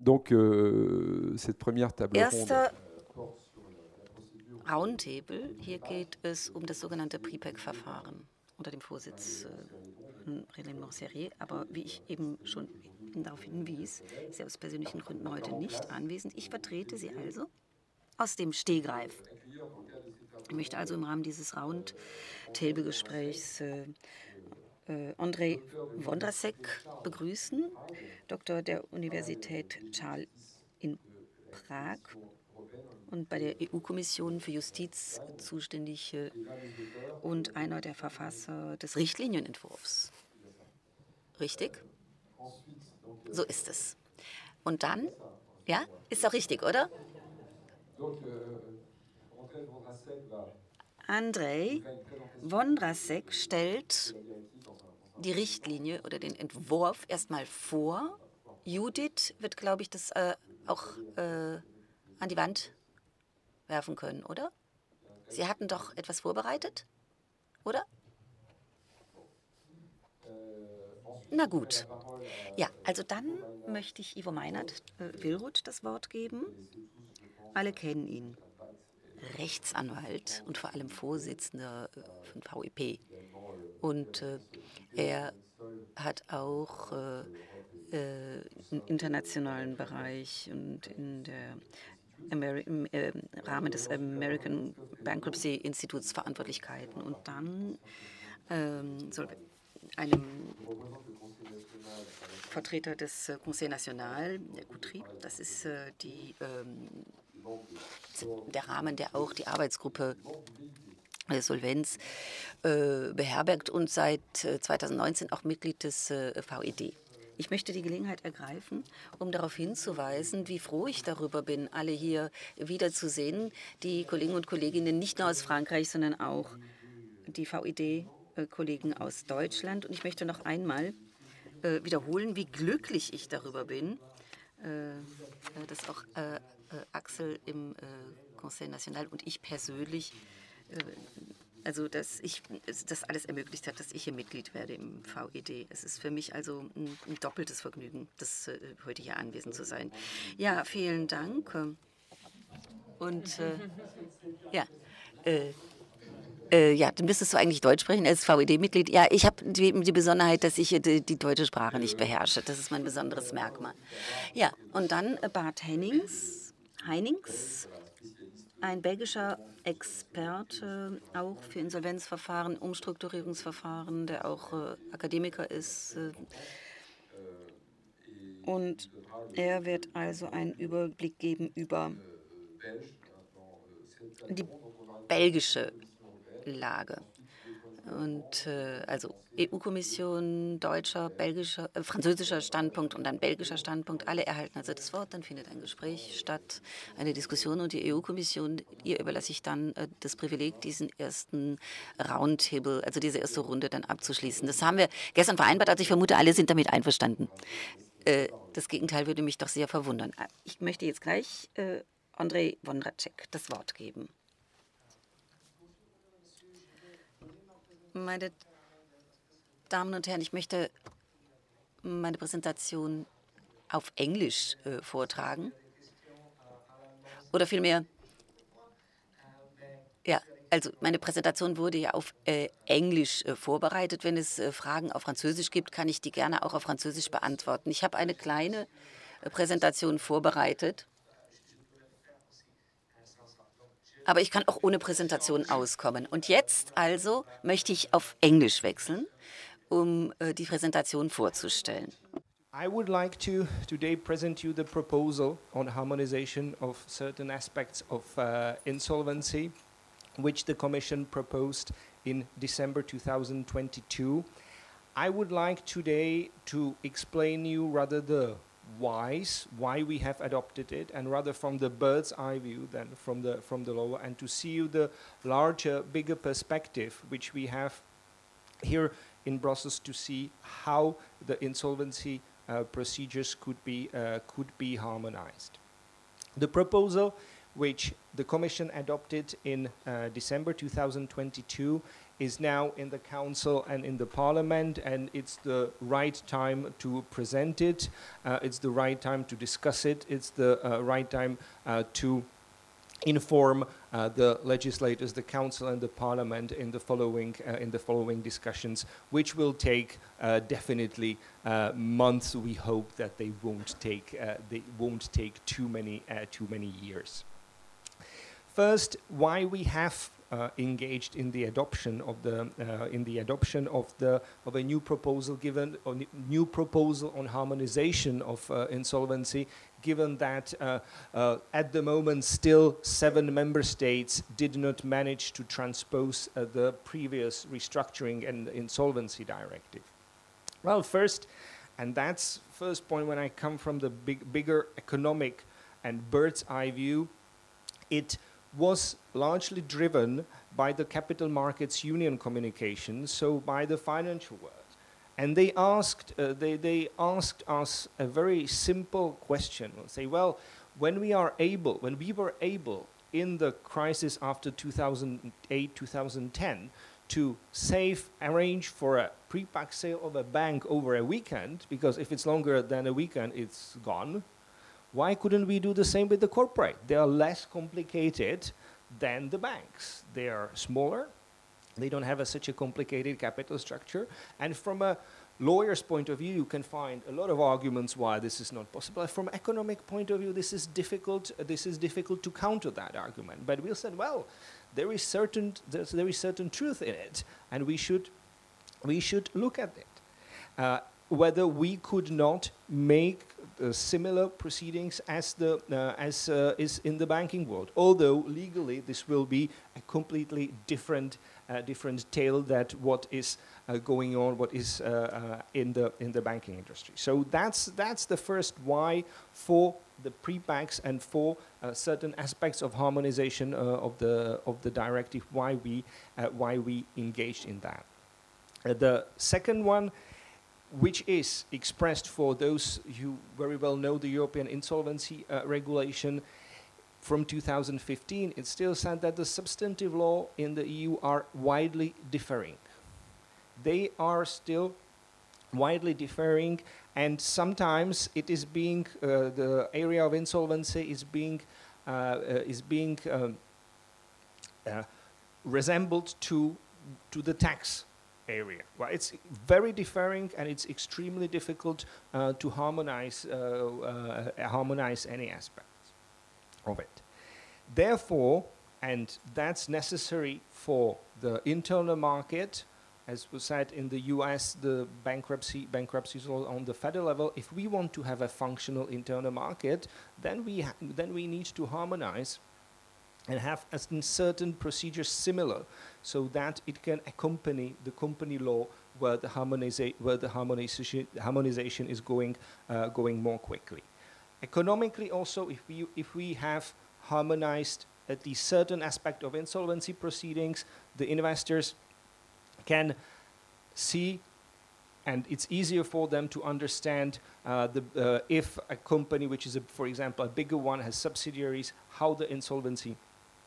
Donc, cette première table ronde. Erster Roundtable. Hier geht es um das sogenannte PRIPEC-Verfahren unter dem Vorsitz René Morcerier. Aber wie ich eben schon darauf hinwies, ist er aus persönlichen Gründen heute nicht anwesend. Ich vertrete sie also aus dem Stegreif. Ich möchte also im Rahmen dieses Roundtable-Gesprächs Andrzej Wondrasek begrüßen, Doktor der Universität Charles in Prag und bei der EU-Kommission für Justiz zuständig und einer der Verfasser des Richtlinienentwurfs. Richtig? So ist es. Und dann, ja, ist doch richtig, oder? Andrzej Wondrasek stellt die Richtlinie oder den Entwurf erstmal vor. Judith wird, glaube ich, das auch an die Wand werfen können, oder? Sie hatten doch etwas vorbereitet, oder? Na gut. Ja, also dann möchte ich Ivo Meinert-Willruth das Wort geben. Alle kennen ihn. Rechtsanwalt und vor allem Vorsitzender von VEP. Und er hat auch im internationalen Bereich und im Rahmen des American Bankruptcy Instituts Verantwortlichkeiten. Und dann soll einem Vertreter des Conseil National, der Coutry, das ist der Rahmen, der auch die Arbeitsgruppe Solvenz beherbergt und seit 2019 auch Mitglied des VED. Ich möchte die Gelegenheit ergreifen, um darauf hinzuweisen, wie froh ich darüber bin, alle hier wiederzusehen, die Kollegen und Kolleginnen nicht nur aus Frankreich, sondern auch die VED-Kollegen aus Deutschland. Und ich möchte noch einmal wiederholen, wie glücklich ich darüber bin, dass auch Axel im Conseil National und ich persönlich, also dass das alles ermöglicht hat, dass ich hier Mitglied werde im VED. Es ist für mich also ein doppeltes Vergnügen, heute hier anwesend zu sein. Ja, vielen Dank. Und ja, ja, dann müsstest du eigentlich Deutsch sprechen als VED-Mitglied. Ja, ich habe die Besonderheit, dass ich die deutsche Sprache nicht beherrsche. Das ist mein besonderes Merkmal. Ja, und dann Bart Heinings, ein belgischer Experte, auch für Insolvenzverfahren, Umstrukturierungsverfahren, der auch Akademiker ist. Und er wird also einen Überblick geben über die belgische Lage. Und also EU-Kommission, deutscher, belgischer, französischer Standpunkt und dann belgischer Standpunkt, alle erhalten also das Wort, dann findet ein Gespräch statt, eine Diskussion und die EU-Kommission, ihr überlasse ich dann das Privileg, diesen ersten Roundtable, also diese erste Runde dann abzuschließen. Das haben wir gestern vereinbart, also ich vermute, alle sind damit einverstanden. Das Gegenteil würde mich doch sehr verwundern. Ich möchte jetzt gleich Andrzej Wondrasek das Wort geben. Meine Damen und Herren, ich möchte meine Präsentation auf Englisch vortragen. Oder vielmehr, ja, also meine Präsentation wurde ja auf Englisch vorbereitet. Wenn es Fragen auf Französisch gibt, kann ich die gerne auch auf Französisch beantworten. Ich habe eine kleine Präsentation vorbereitet. Aber ich kann auch ohne Präsentation auskommen. Und jetzt also möchte ich auf Englisch wechseln, um die Präsentation vorzustellen. I would like to today present you the proposal on harmonization of certain aspects of insolvency, which the Commission proposed in December 2022. I would like today to explain you rather the why we have adopted it, and rather from the bird's eye view than from the lower, and to see you the larger, bigger perspective which we have here in Brussels to see how the insolvency procedures could be harmonized. The proposal which the Commission adopted in December 2022, is now in the Council and in the Parliament, and it's the right time to present it. It's the right time to discuss it. It's the right time to inform the legislators, the Council and the Parliament in the following discussions, which will take definitely months. We hope that they won't take too many years. First, why we have engaged in the adoption of a new proposal, given a new proposal on harmonization of insolvency, given that at the moment still 7 member states did not manage to transpose the previous restructuring and insolvency directive. Well, first, and that's first point when I come from the bigger economic and bird's eye view, it was largely driven by the Capital Markets Union communication, so by the financial world. And they asked us a very simple question. We'll say, well, when we were able in the crisis after 2008, 2010 to arrange for a pre-pack sale of a bank over a weekend, because if it's longer than a weekend, it's gone. Why couldn't we do the same with the corporate? They are less complicated than the banks. They are smaller. They don't have such a complicated capital structure. And from a lawyer's point of view, you can find a lot of arguments why this is not possible. From an economic point of view, this is difficult to counter that argument. But we said, well, there is certain truth in it, and we should look at it. Whether we could not make similar proceedings as is in the banking world, although legally this will be a completely different tale than what is going on, what is in the banking industry. So that's the first why for the pre-packs and for certain aspects of harmonization of the directive, why we engaged in that. The second one, which is expressed for those who very well know the European insolvency regulation from 2015, it still said that the substantive law in the EU are widely differing. They are still widely differing, and sometimes it is being the area of insolvency is being resembled to the tax area. Well, it's very differing, and it's extremely difficult to harmonize any aspects of it. Therefore, and that's necessary for the internal market, as was said in the US, the bankruptcy law on the federal level. If we want to have a functional internal market, then we need to harmonize and have certain procedures similar, so that it can accompany the company law where the harmonization is going more quickly. Economically, also, if we have harmonized at the certain aspect of insolvency proceedings, the investors can see, and it's easier for them to understand if a company, which is, for example, a bigger one, has subsidiaries, how the insolvency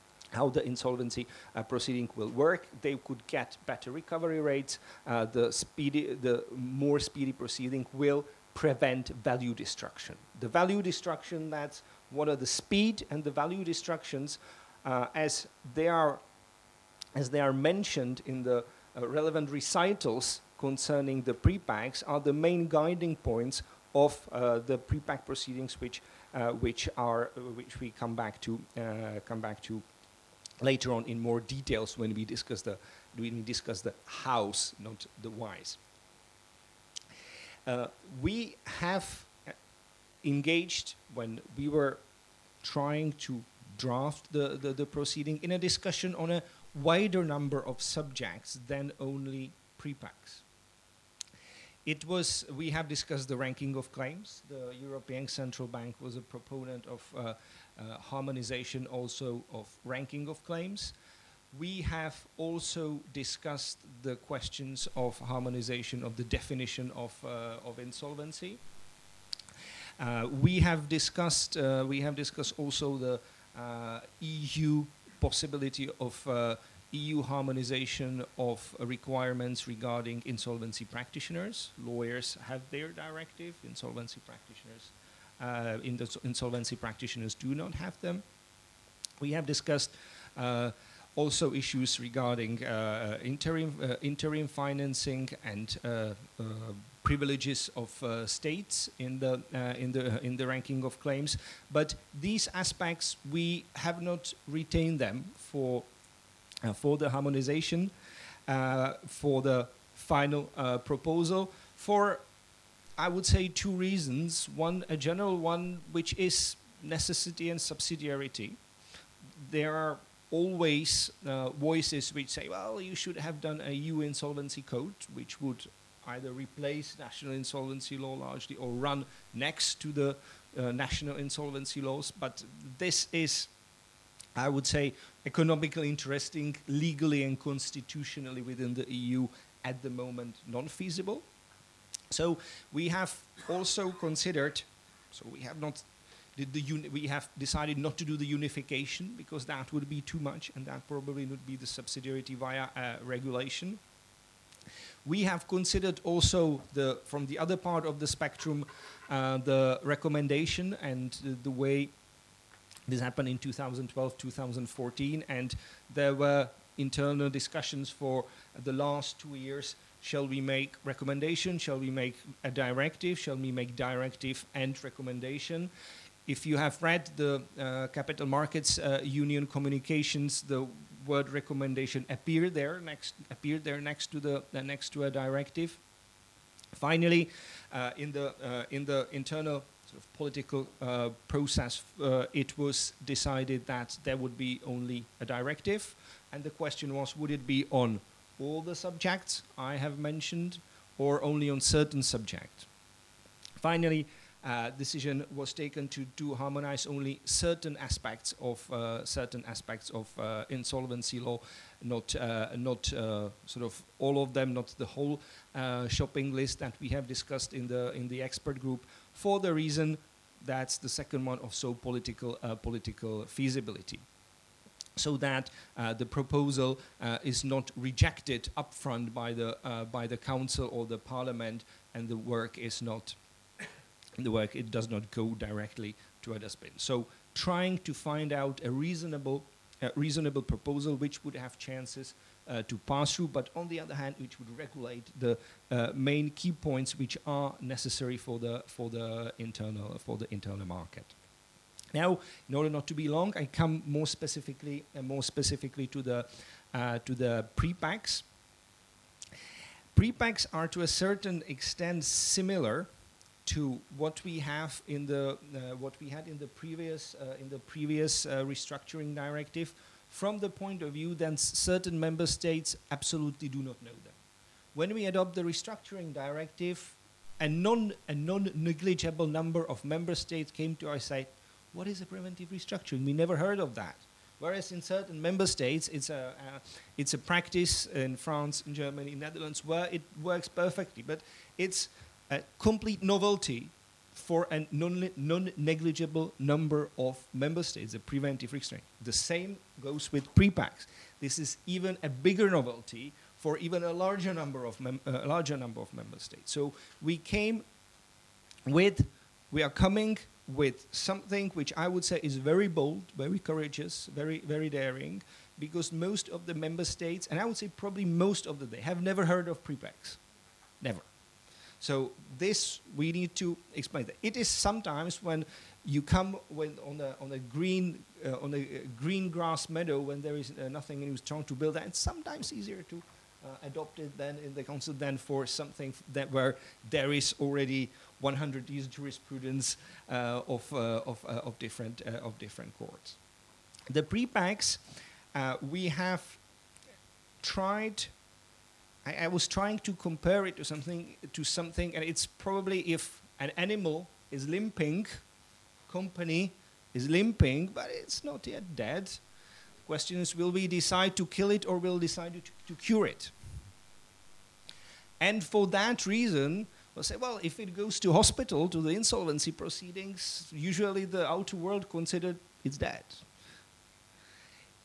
proceeding will work. They could get better recovery rates. The more speedy proceeding will prevent value destruction. The value destruction, that's what are the speed and the value destructions as they are mentioned in the relevant recitals concerning the pre-packs, are the main guiding points of the pre-pack proceedings, which we come back to later on in more details when we discuss the hows, not the whys. We have engaged, when we were trying to draft the proceeding, in a discussion on a wider number of subjects than only pre-packs. We have discussed the ranking of claims. The European Central Bank was a proponent of harmonization also of ranking of claims. We have also discussed the questions of harmonization of the definition of insolvency. We have discussed also EU possibility of EU harmonization of requirements regarding insolvency practitioners. Lawyers have their directive, insolvency practitioners insolvency practitioners do not have them. We have discussed also issues regarding interim financing and privileges of states in the ranking of claims. But these aspects, we have not retained them for the harmonization, for the final proposal, for, I would say, two reasons. One, a general one, which is necessity and subsidiarity. There are always voices which say, well, you should have done a EU insolvency code, which would either replace national insolvency law largely or run next to the national insolvency laws. But this is, I would say, economically interesting, legally and constitutionally within the EU at the moment non-feasible. So we have also considered, so we have not, we have decided not to do the unification because that would be too much and that probably would be the subsidiarity via regulation. We have considered also from the other part of the spectrum the recommendation and the way this happened in 2012, 2014, and there were internal discussions for the last 2 years. Shall we make recommendation? Shall we make a directive? Shall we make directive and recommendation? If you have read the Capital Markets Union communications, the word recommendation appeared there next to a directive. Finally, in the internal sort of political process, it was decided that there would be only a directive, and the question was, would it be on all the subjects I have mentioned, or only on certain subjects? Finally, decision was taken to harmonize only certain aspects of insolvency law, not sort of all of them, not the whole shopping list that we have discussed in the expert group, for the reason that's the second one of so political feasibility. So that the proposal is not rejected upfront by the council or the parliament, and the work is not it does not go directly to a dustbin. So trying to find out a reasonable proposal which would have chances to pass through, but on the other hand, which would regulate the main key points which are necessary for the internal market. Now, in order not to be long, I come more specifically to the pre-packs. Pre-packs are to a certain extent similar to what we have in what we had in the previous restructuring directive, from the point of view that certain member states absolutely do not know them. When we adopt the restructuring directive, a non-negligible number of member states came to our side. What is a preventive restructuring? We never heard of that. Whereas in certain member states, it's a practice in France, in Germany, in Netherlands, where it works perfectly. But it's a complete novelty for a non-negligible number of member states, a preventive restraint. The same goes with pre-packs. This is even a bigger novelty for even a larger number of member states. So we are coming with something which I would say is very bold, very courageous, very, very daring, because most of the member states, and I would say probably most of them, they have never heard of pre-packs. Never. So this we need to explain. That it is sometimes when you come on a green grass meadow when there is nothing and you're trying to build that. It's sometimes easier to adopt it than in the council than for something that where there is already 100 years jurisprudence of different courts. The pre-packs we have tried. I was trying to compare it to something, and it's probably if an animal is limping, company is limping, but it's not yet dead. Question is, will we decide to kill it or will we decide to cure it? And for that reason, we'll say, well, if it goes to hospital, to the insolvency proceedings, usually the outer world considered it's dead.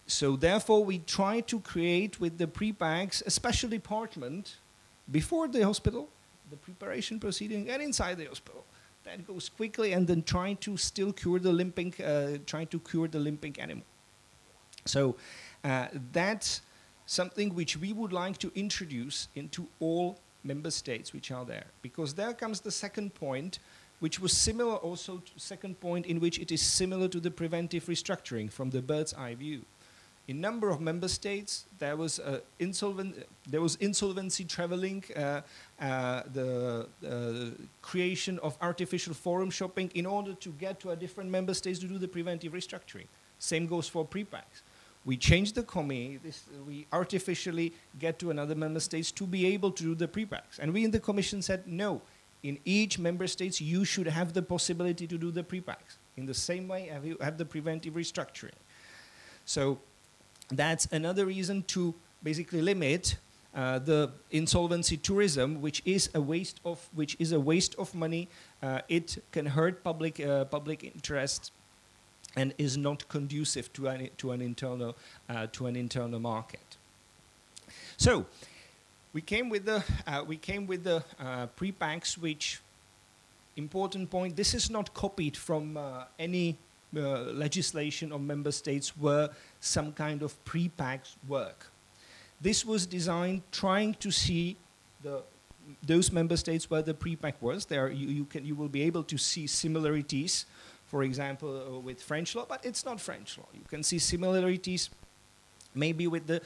So therefore, we try to create with the pre-packs a special department before the hospital, the preparation proceeding, and inside the hospital. That goes quickly, and then trying to still cure the limping, animal. So that's something which we would like to introduce into all member states which are there, because there comes the second point, which was similar also to second point in which it is similar to the preventive restructuring from the bird's eye view. In number of member states, there was insolvency traveling, the creation of artificial forum shopping in order to get to a different member states to do the preventive restructuring. Same goes for pre-packs. We change the committee, we artificially get to another member states to be able to do the pre-packs. And we in the Commission said, no, in each member states you should have the possibility to do the pre-packs. In the same way you have the preventive restructuring. So that's another reason to basically limit the insolvency tourism, which is a waste of money. It can hurt public interest, and is not conducive to an internal market. So we came with the pre-packs, which important point. This is not copied from any legislation of member states where some kind of pre-packs work. This was designed trying to see those member states where the pre-pack was. There you will be able to see similarities. For example, with French law, but it's not French law. You can see similarities, maybe with the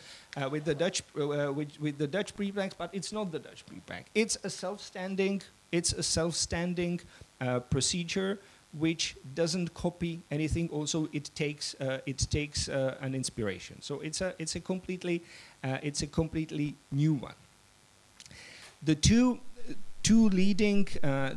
Dutch pre-packs, but it's not the Dutch pre-pack. It's a self-standing procedure which doesn't copy anything. Also, it takes an inspiration. So it's a completely new one. The two leading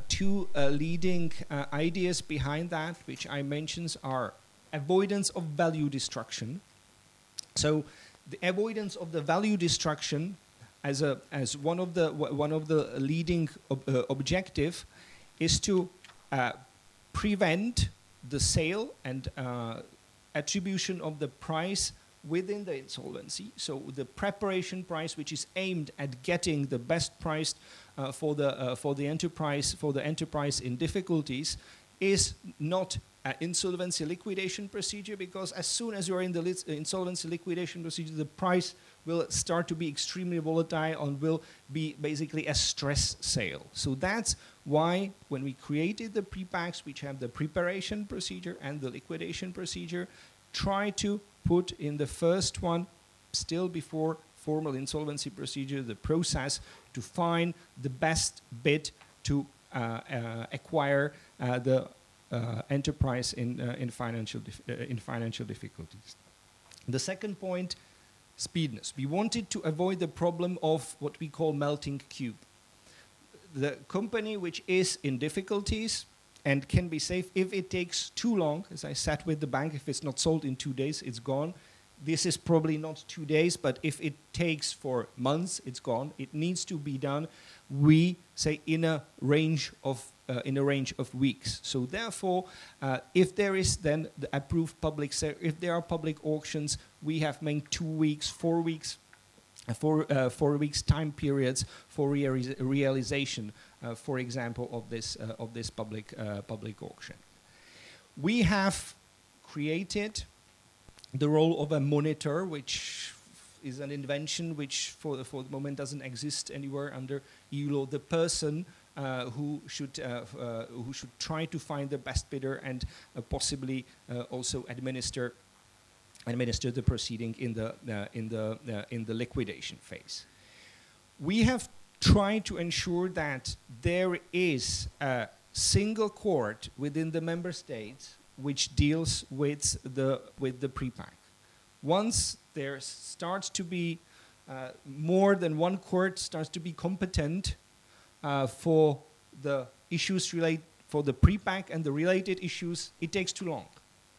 ideas behind that, which I mentioned, are avoidance of value destruction. So the avoidance of the value destruction as one of the leading objective is to prevent the sale and attribution of the price within the insolvency. So the preparation price, which is aimed at getting the best price for the enterprise in difficulties, is not an insolvency liquidation procedure, because as soon as you are in the insolvency liquidation procedure, the price will start to be extremely volatile and will be basically a stress sale. So that's why when we created the pre-packs, which have the preparation procedure and the liquidation procedure, try to put in the first one, still before formal insolvency procedure, the process to find the best bid to acquire the enterprise in financial difficulties. The second point, speediness. We wanted to avoid the problem of what we call melting cube. The company which is in difficulties and can be saved, if it takes too long, as I said with the bank, if it's not sold in 2 days, it's gone. This is probably not 2 days, but if it takes for months, it's gone. It needs to be done, we say, in a range of weeks. So therefore, if there is then the approved public sale, if there are public auctions, we have made 2 weeks, 4 weeks, 4 weeks time periods for realization, for example, of this public auction. We have created the role of a monitor, which is an invention which for the moment doesn't exist anywhere under EU law. The person who should try to find the best bidder and possibly also administer the proceeding in the liquidation phase. We have tried to ensure that there is a single court within the member states which deals with the pre-pack. Once there starts to be more than one court starts to be competent for the issues for the pre-pack and the related issues, it takes too long.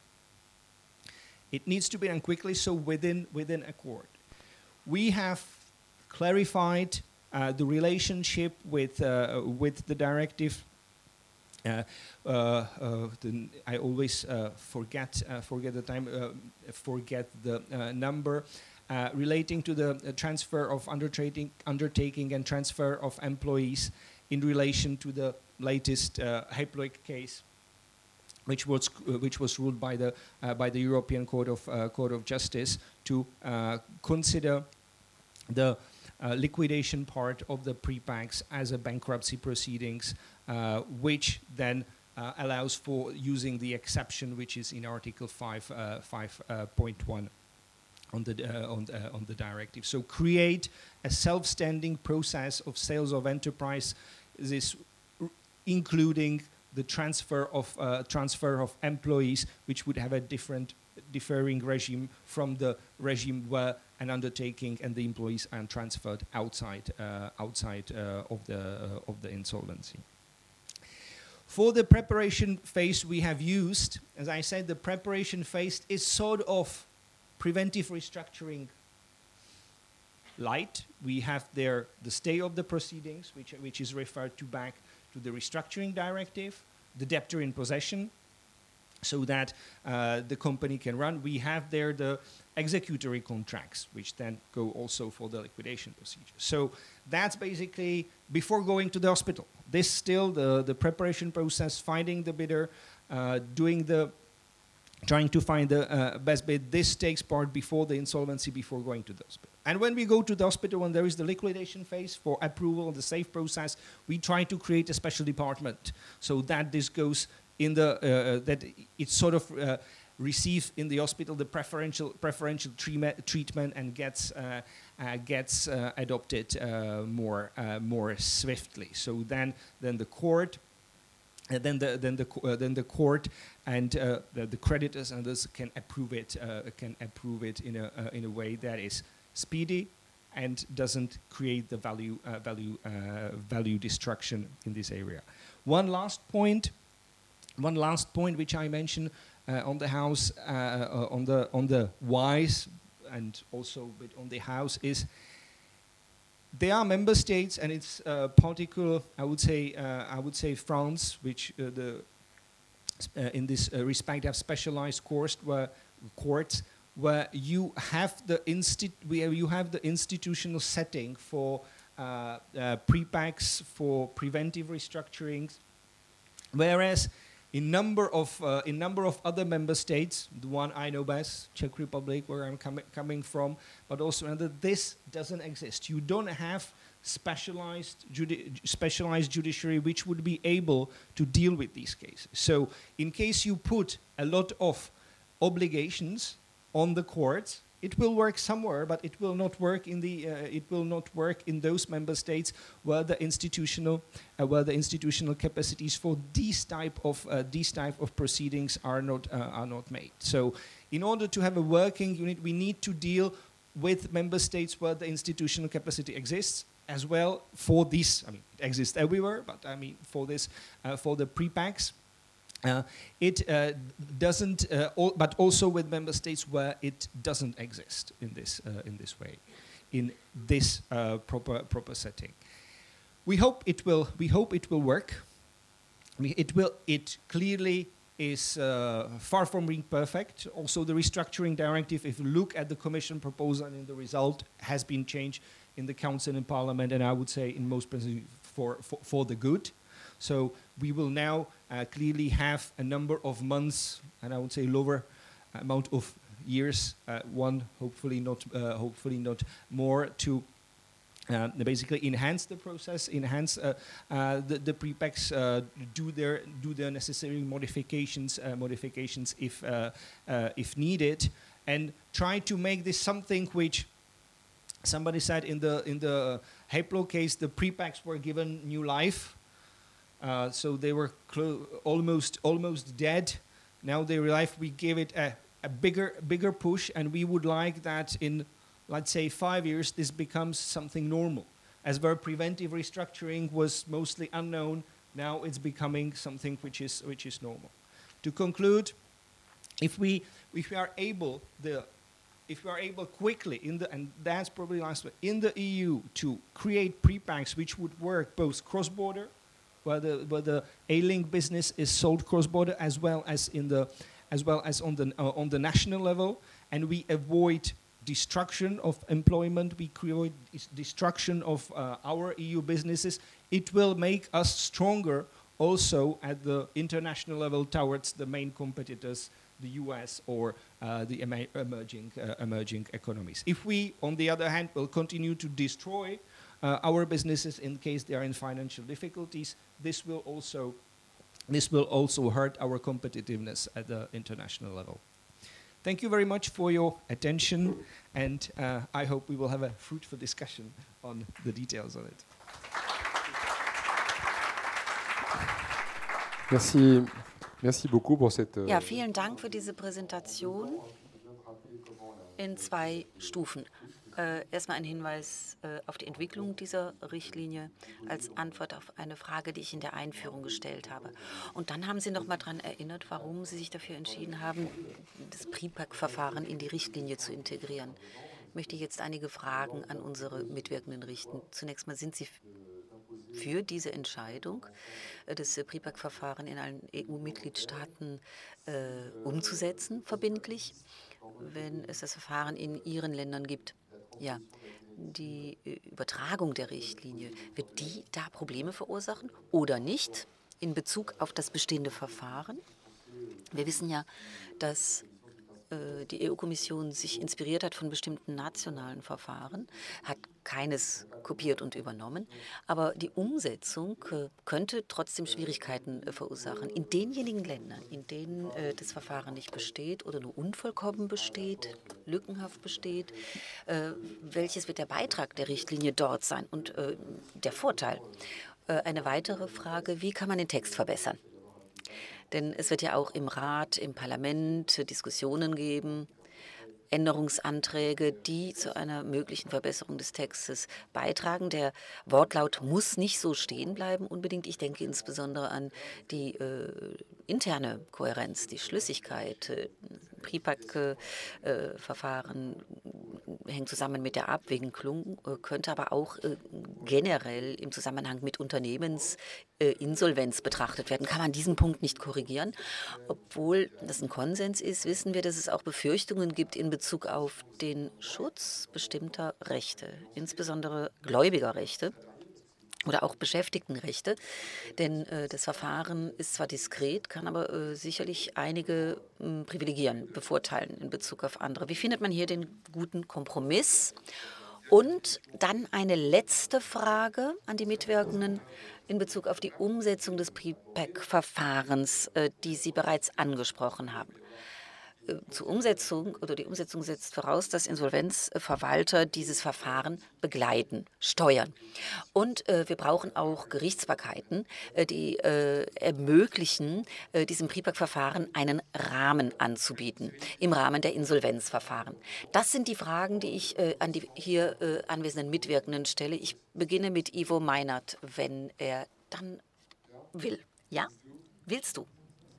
It needs to be done quickly, so within a court. We have clarified the relationship with the directive I always forget the number relating to the transfer of undertaking and transfer of employees in relation to the latest Haploic case, which was ruled by the European Court of Justice to consider the liquidation part of the pre-packs as a bankruptcy proceedings, which then allows for using the exception which is in Article 5.1 on the directive. So create a self-standing process of sales of enterprise, this including the transfer of employees, which would have a differing regime from the regime where an undertaking and the employees are transferred outside of the insolvency. For the preparation phase we have used, as I said, the preparation phase is sort of preventive restructuring light. We have there the stay of the proceedings, which is referred to back to the restructuring directive, the debtor in possession, so that the company can run. We have there the executory contracts, which then go also for the liquidation procedure. So that's basically before going to the hospital. This still the preparation process, finding the bidder, trying to find the best bid. This takes part before the insolvency, before going to the hospital. And when we go to the hospital, when there is the liquidation phase for approval, the safe process, we try to create a special department so that this goes in the that it sort of receives in the hospital the preferential treatment and gets adopted more swiftly. So then the court. Then the court and the creditors and others can approve it in a way that is speedy and doesn't create the value destruction in this area. One last point which I mentioned on the house on the whys and also a bit on the house is. There are member states, and it's particular. I would say France, which in this respect have specialized courts where you have the institutional setting for pre-packs, for preventive restructurings, whereas in number of other member states, the one I know best, Czech Republic, where I'm coming from, but also another, this doesn't exist. You don't have specialized judiciary which would be able to deal with these cases. So, in case you put a lot of obligations on the courts, it will work somewhere, but it will not work in those member states where the institutional capacities for these type of proceedings are not made. So, in order to have a working unit, we need to deal with member states where the institutional capacity exists, as well for this. I mean, it exists everywhere, but I mean for this, for the pre-packs. It doesn't, but also with member states where it doesn't exist in this way, in this proper setting. We hope it will work. I mean, it clearly is far from being perfect. Also, the restructuring directive, if you look at the Commission proposal and the result, has been changed in the Council and Parliament, and I would say in most places for the good. So we will now clearly have a number of months, and I would say lower amount of years, hopefully not more, to basically enhance the process, enhance the pre-packs, do their necessary modifications if needed, and try to make this something which somebody said in the Haplo case, the pre-packs were given new life. So they were almost dead. Now they realize we gave it a bigger push, and we would like that in, let's say, 5 years, this becomes something normal. As where preventive restructuring was mostly unknown, now it's becoming something which is normal. To conclude, if we are able quickly and that's probably last one, in the EU to create pre-packs which would work both cross-border, where the A-Link business is sold cross-border as well as on the national level, and we avoid destruction of employment, we create destruction of our EU businesses. It will make us stronger also at the international level towards the main competitors, the US or the emerging economies. If we, on the other hand, will continue to destroy our businesses in case they are in financial difficulties, this will also hurt our competitiveness at the international level. Thank you very much for your attention, and I hope we will have a fruitful discussion on the details of it. Merci beaucoup pour cette. Ja, vielen Dank für diese Präsentation in 2 Stufen. Erstmal ein Hinweis auf die Entwicklung dieser Richtlinie als Antwort auf eine Frage, die ich in der Einführung gestellt habe. Und dann haben Sie noch mal daran erinnert, warum Sie sich dafür entschieden haben, das PRIPAC-Verfahren in die Richtlinie zu integrieren. Ich möchte jetzt einige Fragen an unsere Mitwirkenden richten. Zunächst mal, sind Sie für diese Entscheidung, das PRIPAC-Verfahren in allen EU-Mitgliedstaaten umzusetzen, verbindlich, wenn es das Verfahren in Ihren Ländern gibt? Ja, die Übertragung der Richtlinie, wird die da Probleme verursachen oder nicht in Bezug auf das bestehende Verfahren? Wir wissen ja, dass die EU-Kommission sich inspiriert hat von bestimmten nationalen Verfahren, hat keines kopiert und übernommen, aber die Umsetzung könnte trotzdem Schwierigkeiten verursachen. In denjenigen Ländern, in denen das Verfahren nicht besteht oder nur unvollkommen besteht, lückenhaft besteht, welches wird der Beitrag der Richtlinie dort sein und der Vorteil? Eine weitere Frage, wie kann man den Text verbessern? Denn es wird ja auch im Rat, im Parlament Diskussionen geben, Änderungsanträge, die zu einer möglichen Verbesserung des Textes beitragen. Der Wortlaut muss nicht so stehen bleiben unbedingt. Ich denke insbesondere an die interne Kohärenz, die Schlüssigkeit. PRIPAC-Verfahren hängt zusammen mit der Abwicklung, könnte aber auch generell im Zusammenhang mit Unternehmensinsolvenz betrachtet werden. Kann man diesen Punkt nicht korrigieren? Obwohl das ein Konsens ist, wissen wir, dass es auch Befürchtungen gibt in Bezug auf den Schutz bestimmter Rechte, insbesondere Gläubigerrechte oder auch Beschäftigtenrechte, denn das Verfahren ist zwar diskret, kann aber sicherlich einige privilegieren, bevorteilen in Bezug auf andere. Wie findet man hier den guten Kompromiss? Und dann eine letzte Frage an die Mitwirkenden in Bezug auf die Umsetzung des PRIPAC-Verfahrens, die Sie bereits angesprochen haben. Zur Umsetzung oder die Umsetzung setzt voraus, dass Insolvenzverwalter dieses Verfahren begleiten, steuern. Und wir brauchen auch Gerichtsbarkeiten, die ermöglichen, diesem PRIPAC-Verfahren einen Rahmen anzubieten, im Rahmen der Insolvenzverfahren. Das sind die Fragen, die ich an die hier anwesenden Mitwirkenden stelle. Ich beginne mit Ivo Meinert, wenn er dann will. Ja? Willst du?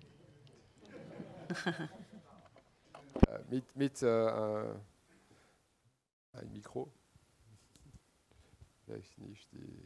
Mit ein Mikro. Vielleicht nicht die.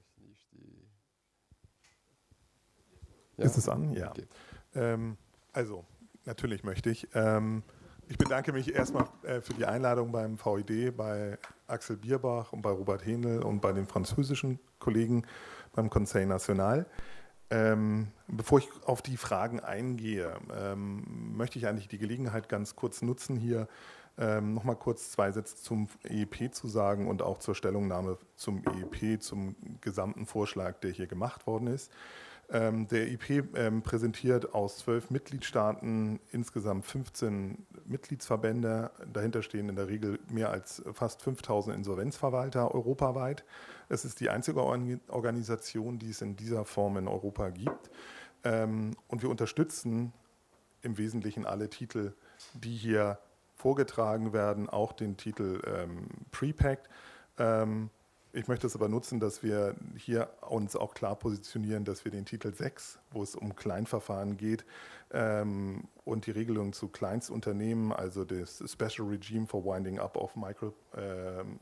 Ja? Ist es an? Ja. Okay. Also, natürlich möchte ich. Ich bedanke mich erstmal für die Einladung beim VED, bei Axel Bierbach und bei Robert Hähnel und bei den französischen Kollegen beim Conseil National. Bevor ich auf die Fragen eingehe, möchte ich eigentlich die Gelegenheit ganz kurz nutzen, hier nochmal kurz 2 Sätze zum EEP zu sagen und auch zur Stellungnahme zum EEP, zum gesamten Vorschlag, der hier gemacht worden ist. Der EEP präsentiert aus 12 Mitgliedstaaten insgesamt 15 Mitgliedsverbände. Dahinter stehen in der Regel mehr als fast 5000 Insolvenzverwalter europaweit. Es ist die einzige Organisation, die es in dieser Form in Europa gibt. Und wir unterstützen im Wesentlichen alle Titel, die hier vorgetragen werden, auch den Titel PRIPAC. Ich möchte es aber nutzen, dass wir hier uns auch klar positionieren, dass wir den Titel 6, wo es um Kleinverfahren geht und die Regelung zu Kleinstunternehmen, also das Special Regime for Winding Up of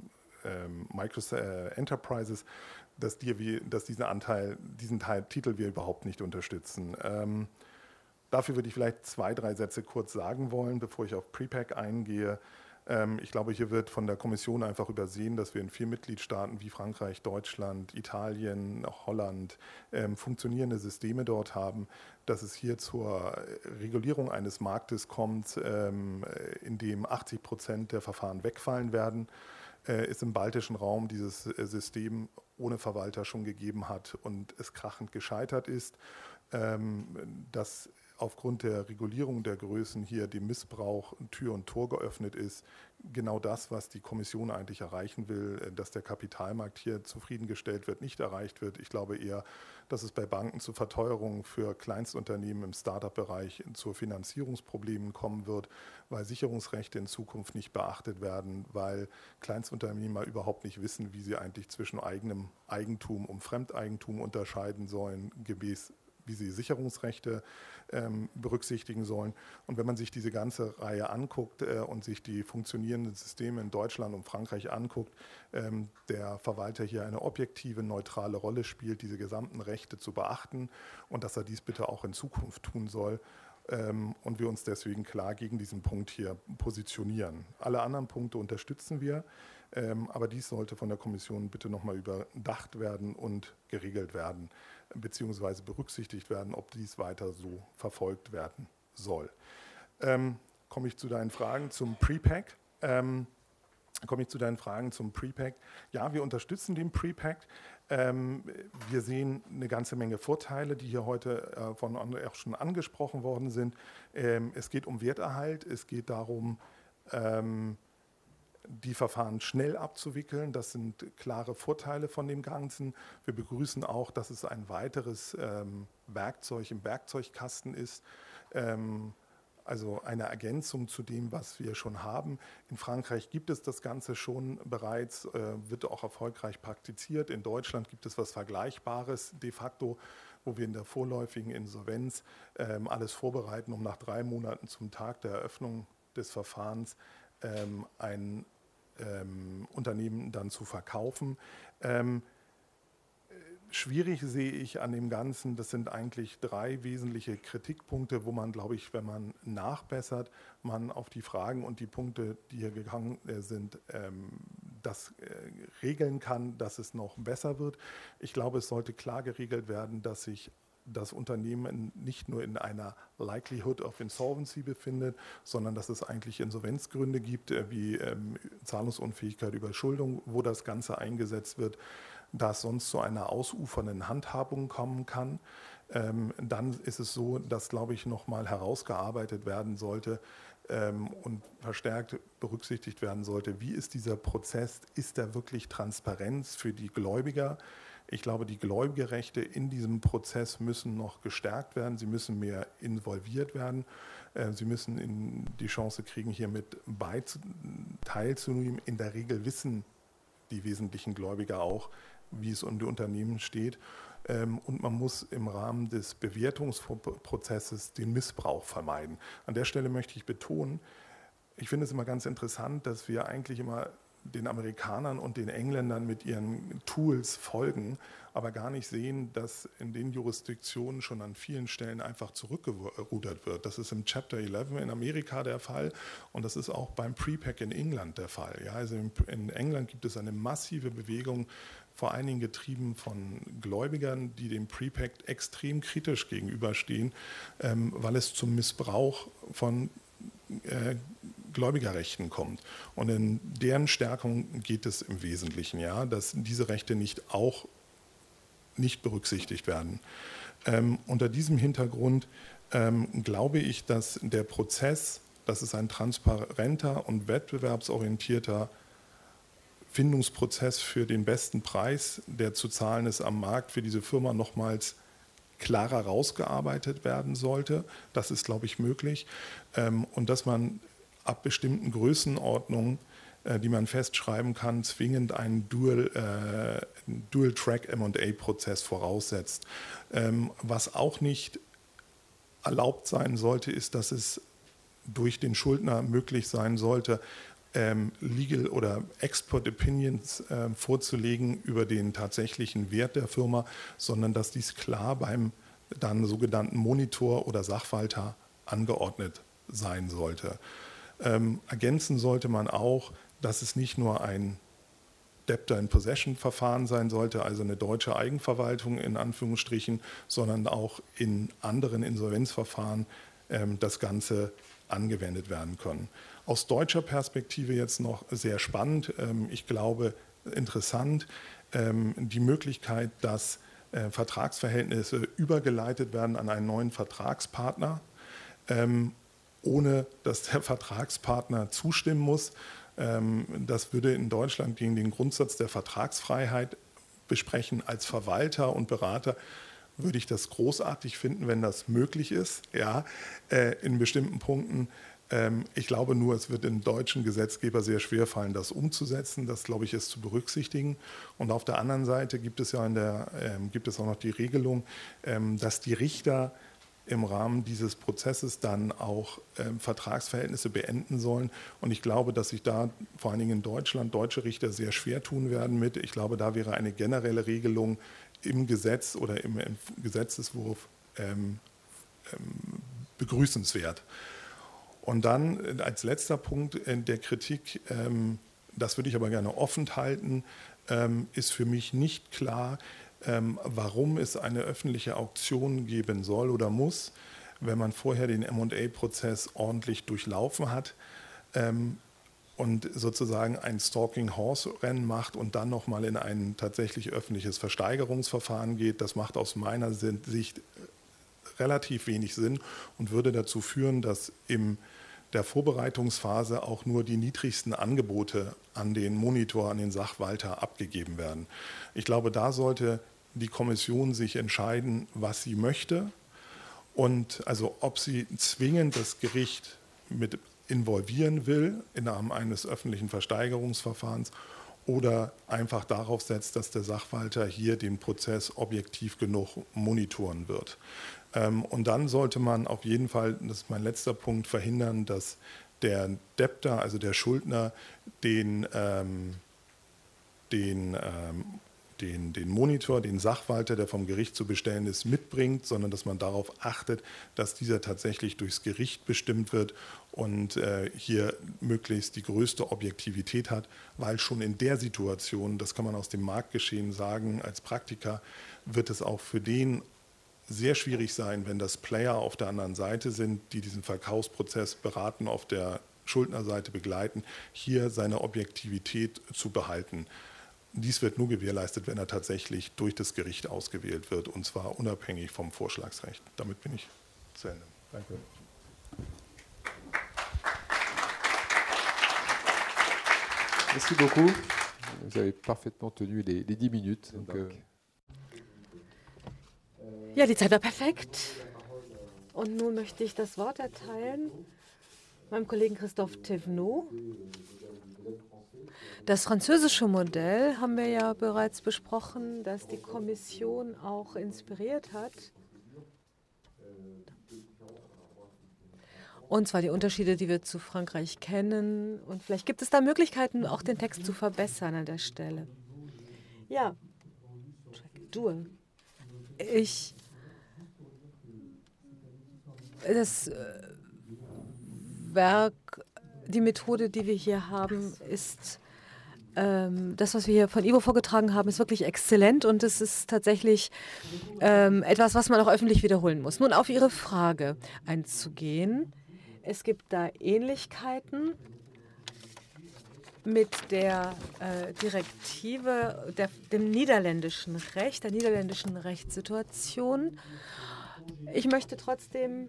Enterprises, dass diesen Titel wir überhaupt nicht unterstützen. Dafür würde ich vielleicht 2, 3 Sätze kurz sagen wollen, bevor ich auf Prepack eingehe. Ich glaube, hier wird von der Kommission einfach übersehen, dass wir in 4 Mitgliedstaaten wie Frankreich, Deutschland, Italien, Holland funktionierende Systeme dort haben, dass es hier zur Regulierung eines Marktes kommt, in dem 80% der Verfahren wegfallen werden, es im baltischen Raum dieses System ohne Verwalter schon gegeben hat und es krachend gescheitert ist, dass aufgrund der Regulierung der Größen hier dem Missbrauch Tür und Tor geöffnet ist. Genau das, was die Kommission eigentlich erreichen will, dass der Kapitalmarkt hier zufriedengestellt wird, nicht erreicht wird. Ich glaube eher, dass es bei Banken zu Verteuerungen für Kleinstunternehmen im Start-up-Bereich zu Finanzierungsproblemen kommen wird, weil Sicherungsrechte in Zukunft nicht beachtet werden, weil Kleinstunternehmer überhaupt nicht wissen, wie sie eigentlich zwischen eigenem Eigentum und Fremdeigentum unterscheiden sollen, gemäß wie sie Sicherungsrechte berücksichtigen sollen. Und wenn man sich diese ganze Reihe anguckt und sich die funktionierenden Systeme in Deutschland und Frankreich anguckt, der Verwalter hier eine objektive, neutrale Rolle spielt, diese gesamten Rechte zu beachten und dass er dies bitte auch in Zukunft tun soll. Und wir uns deswegen klar gegen diesen Punkt hier positionieren. Alle anderen Punkte unterstützen wir, aber dies sollte von der Kommission bitte nochmal überdacht werden und geregelt werden, beziehungsweise berücksichtigt werden, ob dies weiter so verfolgt werden soll. Komme ich zu deinen Fragen zum Prepack. Ja, wir unterstützen den Prepack. Wir sehen eine ganze Menge Vorteile, die hier heute von anderen auch schon angesprochen worden sind. Es geht um Werterhalt, es geht darum, die Verfahren schnell abzuwickeln. Das sind klare Vorteile von dem Ganzen. Wir begrüßen auch, dass es ein weiteres Werkzeug im Werkzeugkasten ist, also eine Ergänzung zu dem, was wir schon haben. In Frankreich gibt es das Ganze schon bereits, wird auch erfolgreich praktiziert. In Deutschland gibt es was Vergleichbares de facto, wo wir in der vorläufigen Insolvenz alles vorbereiten, um nach 3 Monaten zum Tag der Eröffnung des Verfahrens ein Unternehmen dann zu verkaufen. Schwierig sehe ich an dem Ganzen, das sind eigentlich 3 wesentliche Kritikpunkte, wo man, glaube ich, wenn man nachbessert, man auf die Fragen und die Punkte, die hier gegangen sind, das regeln kann, dass es noch besser wird. Ich glaube, es sollte klar geregelt werden, dass sich das Unternehmen nicht nur in einer Likelihood of Insolvency befindet, sondern dass es eigentlich Insolvenzgründe gibt, wie Zahlungsunfähigkeit, Überschuldung, wo das Ganze eingesetzt wird, da es sonst zu einer ausufernden Handhabung kommen kann. Dann ist es so, dass, glaube ich, nochmal herausgearbeitet werden sollte und verstärkt berücksichtigt werden sollte, wie ist dieser Prozess, ist der wirklich Transparenz für die Gläubiger? Ich glaube, die Gläubigerrechte in diesem Prozess müssen noch gestärkt werden. Sie müssen mehr involviert werden. Sie müssen die Chance kriegen, hier mit teilzunehmen. In der Regel wissen die wesentlichen Gläubiger auch, wie es um die Unternehmen steht. Und man muss im Rahmen des Bewertungsprozesses den Missbrauch vermeiden. An der Stelle möchte ich betonen, ich finde es immer ganz interessant, dass wir eigentlich immer den Amerikanern und den Engländern mit ihren Tools folgen, aber gar nicht sehen, dass in den Jurisdiktionen schon an vielen Stellen einfach zurückgerudert wird. Das ist im Chapter 11 in Amerika der Fall und das ist auch beim Prepack in England der Fall. Ja, also in England gibt es eine massive Bewegung, vor allen Dingen getrieben von Gläubigern, die dem Prepack extrem kritisch gegenüberstehen, weil es zum Missbrauch von Gläubigerrechten kommt. Und in deren Stärkung geht es im Wesentlichen, ja, dass diese Rechte nicht berücksichtigt werden. Unter diesem Hintergrund glaube ich, dass der Prozess, dass es ein transparenter und wettbewerbsorientierter Findungsprozess für den besten Preis, der zu zahlen ist am Markt, für diese Firma nochmals klarer rausgearbeitet werden sollte. Das ist, glaube ich, möglich. Und dass man ab bestimmten Größenordnungen, die man festschreiben kann, zwingend einen Dual-Track-M&A-Prozess voraussetzt. Was auch nicht erlaubt sein sollte, ist, dass es durch den Schuldner möglich sein sollte, Legal oder Expert Opinions vorzulegen über den tatsächlichen Wert der Firma, sondern dass dies klar beim dann sogenannten Monitor oder Sachwalter angeordnet sein sollte. Ergänzen sollte man auch, dass es nicht nur ein Debtor in Possession Verfahren sein sollte, also eine deutsche Eigenverwaltung in Anführungsstrichen, sondern auch in anderen Insolvenzverfahren das Ganze angewendet werden können. Aus deutscher Perspektive jetzt noch sehr spannend, ich glaube interessant, die Möglichkeit, dass Vertragsverhältnisse übergeleitet werden an einen neuen Vertragspartner, ohne dass der Vertragspartner zustimmen muss. Das würde in Deutschland gegen den Grundsatz der Vertragsfreiheit besprechen. Als Verwalter und Berater würde ich das großartig finden, wenn das möglich ist, ja, in bestimmten Punkten. Ich glaube nur, es wird dem deutschen Gesetzgeber sehr schwer fallen, das umzusetzen. Das, glaube ich, ist zu berücksichtigen. Und auf der anderen Seite gibt es ja gibt es auch noch die Regelung, dass die Richter im Rahmen dieses Prozesses dann auch Vertragsverhältnisse beenden sollen. Und ich glaube, dass sich da vor allen Dingen in Deutschland deutsche Richter sehr schwer tun werden mit. Ich glaube, da wäre eine generelle Regelung im Gesetz oder im Gesetzeswurf begrüßenswert. Und dann als letzter Punkt der Kritik, das würde ich aber gerne offen halten, ist für mich nicht klar, warum es eine öffentliche Auktion geben soll oder muss, wenn man vorher den M&A-Prozess ordentlich durchlaufen hat und sozusagen ein Stalking-Horse-Rennen macht und dann nochmal in ein tatsächlich öffentliches Versteigerungsverfahren geht. Das macht aus meiner Sicht relativ wenig Sinn und würde dazu führen, dass in der Vorbereitungsphase auch nur die niedrigsten Angebote an den Monitor, an den Sachwalter abgegeben werden. Ich glaube, da sollte die Kommission sich entscheiden, was sie möchte und also ob sie zwingend das Gericht mit involvieren will im Rahmen eines öffentlichen Versteigerungsverfahrens oder einfach darauf setzt, dass der Sachwalter hier den Prozess objektiv genug monitoren wird. Und dann sollte man auf jeden Fall, das ist mein letzter Punkt, verhindern, dass der Debtor, also der Schuldner, den Monitor, den Sachwalter, der vom Gericht zu bestellen ist, mitbringt, sondern dass man darauf achtet, dass dieser tatsächlich durchs Gericht bestimmt wird und hier möglichst die größte Objektivität hat, weil schon in der Situation, das kann man aus dem Marktgeschehen sagen, als Praktiker, wird es auch für den sehr schwierig sein, wenn das Player auf der anderen Seite sind, die diesen Verkaufsprozess beraten, auf der Schuldnerseite begleiten, hier seine Objektivität zu behalten. Dies wird nur gewährleistet, wenn er tatsächlich durch das Gericht ausgewählt wird, und zwar unabhängig vom Vorschlagsrecht. Damit bin ich zu Ende. Danke. Merci beaucoup. Vous avez parfaitement tenu les 10 minutes. Donc, ja, die Zeit war perfekt. Und nun möchte ich das Wort erteilen meinem Kollegen Christophe Thévenot. Das französische Modell haben wir ja bereits besprochen, das die Kommission auch inspiriert hat. Und zwar die Unterschiede, die wir zu Frankreich kennen. Und vielleicht gibt es da Möglichkeiten, auch den Text zu verbessern an der Stelle. Ja, das Werk, die Methode, die wir hier haben, ist das, was wir hier von Ivo vorgetragen haben, ist wirklich exzellent und es ist tatsächlich etwas, was man auch öffentlich wiederholen muss. Nun auf Ihre Frage einzugehen. Es gibt da Ähnlichkeiten mit der Direktive, dem niederländischen Recht, der niederländischen Rechtssituation. Ich möchte trotzdem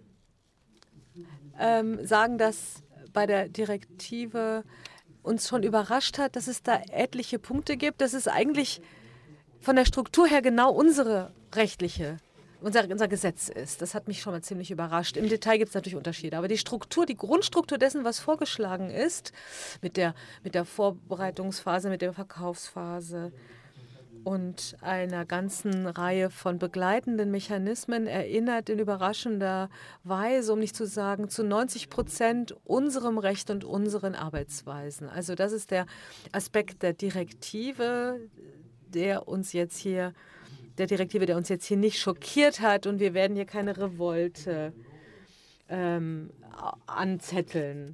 sagen, dass bei der Direktive uns schon überrascht hat, dass es da etliche Punkte gibt. Das ist eigentlich von der Struktur her genau unser Gesetz ist. Das hat mich schon mal ziemlich überrascht. Im Detail gibt es natürlich Unterschiede, aber die Struktur, die Grundstruktur dessen, was vorgeschlagen ist, mit der Vorbereitungsphase, mit der Verkaufsphase und einer ganzen Reihe von begleitenden Mechanismen erinnert in überraschender Weise, um nicht zu sagen zu 90% unserem Recht und unseren Arbeitsweisen. Also das ist der Aspekt der Direktive, der uns jetzt hier nicht schockiert hat, und wir werden hier keine Revolte anzetteln.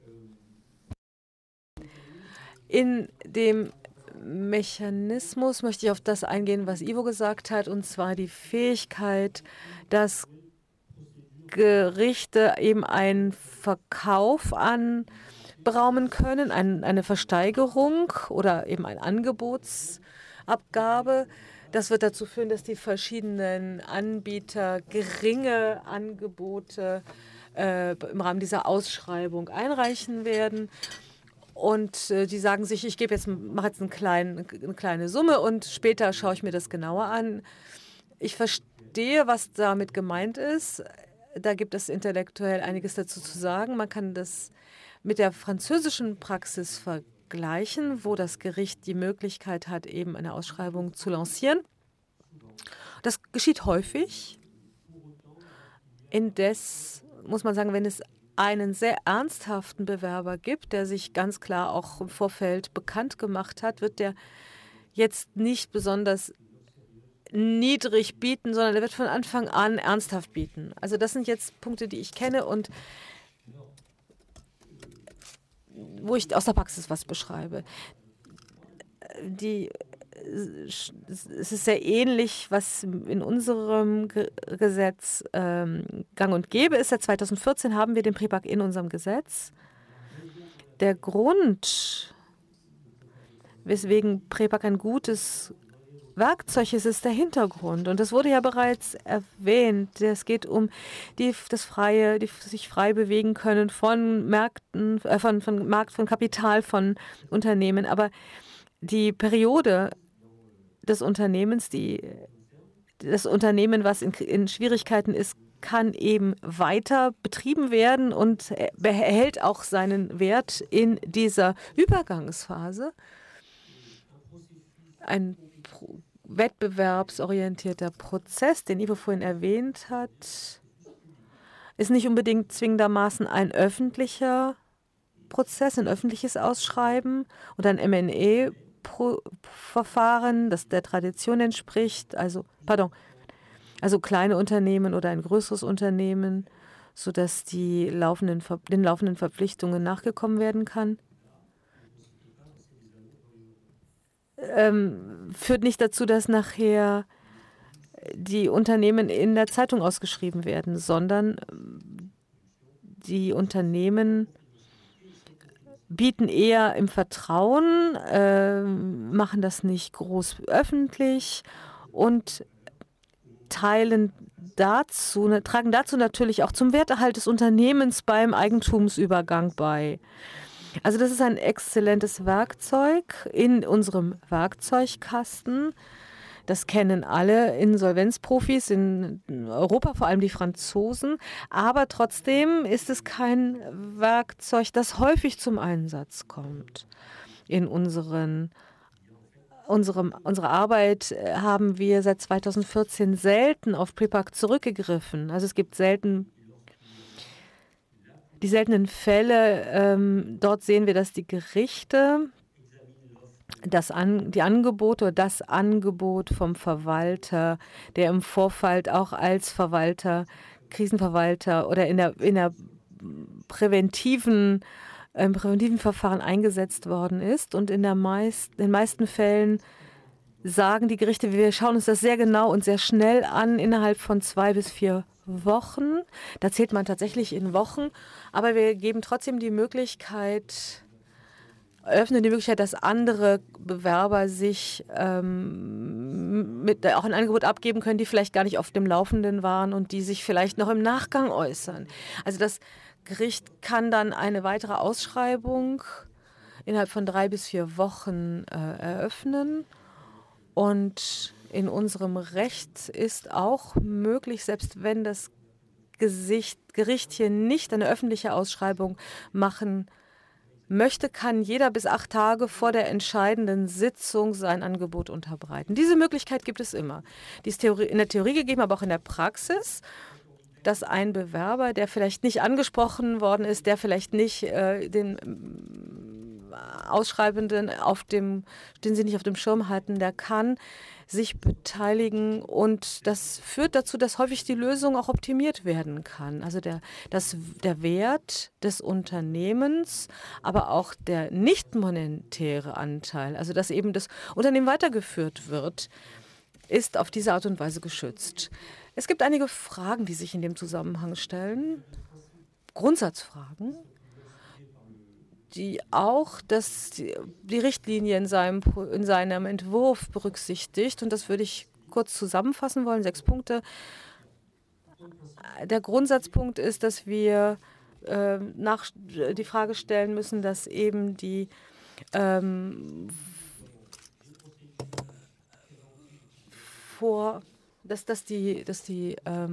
In dem Mechanismus möchte ich auf das eingehen, was Ivo gesagt hat, und zwar die Fähigkeit, dass Gerichte eben einen Verkauf anberaumen können, eine Versteigerung oder eben eine Angebotsabgabe. Das wird dazu führen, dass die verschiedenen Anbieter geringe Angebote im Rahmen dieser Ausschreibung einreichen werden. Und die sagen sich, ich mache jetzt eine kleine Summe und später schaue ich mir das genauer an. Ich verstehe, was damit gemeint ist. Da gibt es intellektuell einiges dazu zu sagen. Man kann das mit der französischen Praxis vergleichen, wo das Gericht die Möglichkeit hat, eben eine Ausschreibung zu lancieren. Das geschieht häufig. Indes muss man sagen, wenn es einen sehr ernsthaften Bewerber gibt, der sich ganz klar auch im Vorfeld bekannt gemacht hat, wird der jetzt nicht besonders niedrig bieten, sondern er wird von Anfang an ernsthaft bieten. Also das sind jetzt Punkte, die ich kenne und wo ich aus der Praxis was beschreibe. Es ist sehr ähnlich, was in unserem Gesetz gang und gäbe ist. Seit 2014 haben wir den Prepak in unserem Gesetz. Der Grund, weswegen Prepak ein gutes Werkzeug ist, ist der Hintergrund. Und das wurde ja bereits erwähnt. Es geht um die sich frei bewegen können von Märkten, von Kapital, von Unternehmen. Aber die Periode des Unternehmens, das Unternehmen, was in Schwierigkeiten ist, kann eben weiter betrieben werden und behält auch seinen Wert in dieser Übergangsphase. Ein wettbewerbsorientierter Prozess, den Ivo vorhin erwähnt hat, ist nicht unbedingt zwingendermaßen ein öffentlicher Prozess, ein öffentliches Ausschreiben und ein M&A-Verfahren, das der Tradition entspricht, also kleine Unternehmen oder ein größeres Unternehmen, sodass den laufenden Verpflichtungen nachgekommen werden kann. Führt nicht dazu, dass nachher die Unternehmen in der Zeitung ausgeschrieben werden, sondern die Unternehmen bieten eher im Vertrauen, machen das nicht groß öffentlich und tragen dazu natürlich auch zum Werterhalt des Unternehmens beim Eigentumsübergang bei. Also das ist ein exzellentes Werkzeug in unserem Werkzeugkasten. Das kennen alle Insolvenzprofis in Europa, vor allem die Franzosen. Aber trotzdem ist es kein Werkzeug, das häufig zum Einsatz kommt. In unserer Arbeit haben wir seit 2014 selten auf Prepak zurückgegriffen. Also es gibt die seltenen Fälle, dort sehen wir, dass die Gerichte die Angebote oder das Angebot vom Verwalter, der im Vorfeld auch als Verwalter, Krisenverwalter oder in der präventiven Verfahren eingesetzt worden ist. Und in den meisten Fällen sagen die Gerichte, wir schauen uns das sehr genau und sehr schnell an, innerhalb von 2 bis 4 Wochen. Da zählt man tatsächlich in Wochen, aber wir geben trotzdem öffnen die Möglichkeit, dass andere Bewerber sich auch ein Angebot abgeben können, die vielleicht gar nicht auf dem Laufenden waren und die sich vielleicht noch im Nachgang äußern. Also das Gericht kann dann eine weitere Ausschreibung innerhalb von 3 bis 4 Wochen eröffnen. Und in unserem Recht ist auch möglich, selbst wenn das Gericht hier nicht eine öffentliche Ausschreibung machen möchte, kann jeder bis 8 Tage vor der entscheidenden Sitzung sein Angebot unterbreiten. Diese Möglichkeit gibt es immer. Die ist in der Theorie gegeben, aber auch in der Praxis, dass ein Bewerber, der vielleicht nicht angesprochen worden ist, der vielleicht nicht den Ausschreibenden, den sie nicht auf dem Schirm hatten, der kann sich beteiligen, und das führt dazu, dass häufig die Lösung auch optimiert werden kann. Also der Wert des Unternehmens, aber auch der nicht monetäre Anteil, also dass eben das Unternehmen weitergeführt wird, ist auf diese Art und Weise geschützt. Es gibt einige Fragen, die sich in dem Zusammenhang stellen, Grundsatzfragen, die auch die Richtlinie in seinem Entwurf berücksichtigt. Und das würde ich kurz zusammenfassen wollen, 6 Punkte. Der Grundsatzpunkt ist, dass wir die Frage stellen müssen, dass eben dass die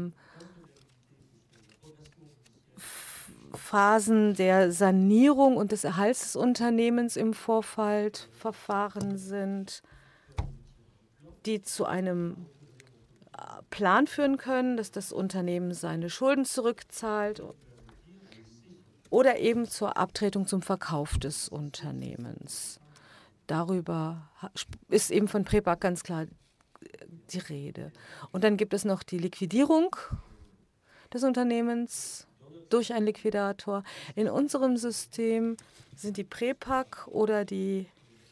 Phasen der Sanierung und des Erhalts des Unternehmens im Vorfeld Verfahren sind, die zu einem Plan führen können, dass das Unternehmen seine Schulden zurückzahlt oder eben zur Abtretung zum Verkauf des Unternehmens. Darüber ist eben von Prepack ganz klar die Rede. Und dann gibt es noch die Liquidierung des Unternehmens durch einen Liquidator. In unserem System sind die Prepack oder die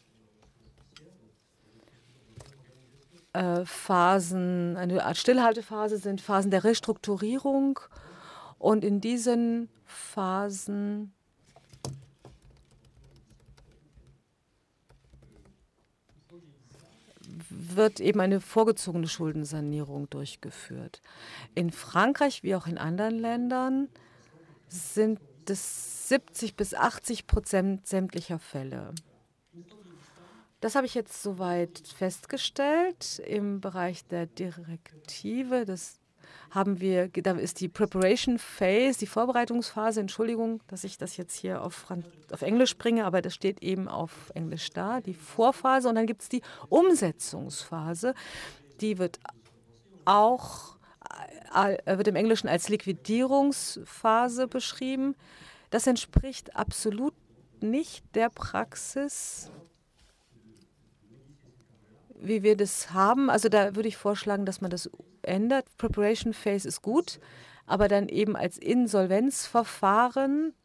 Phasen, eine Art Stillhaltephase, sind Phasen der Restrukturierung. Und in diesen Phasen wird eben eine vorgezogene Schuldensanierung durchgeführt. In Frankreich wie auch in anderen Ländern sind es 70-80% sämtlicher Fälle. Das habe ich jetzt soweit festgestellt im Bereich der Direktive. Da ist die Preparation Phase, die Vorbereitungsphase. Entschuldigung, dass ich das jetzt hier auf Englisch bringe, aber das steht eben auf Englisch da, die Vorphase. Und dann gibt es die Umsetzungsphase. Die wird im Englischen als Liquidierungsphase beschrieben. Das entspricht absolut nicht der Praxis, wie wir das haben. Also da würde ich vorschlagen, dass man das ändert. Preparation Phase ist gut, aber dann eben als Insolvenzverfahren,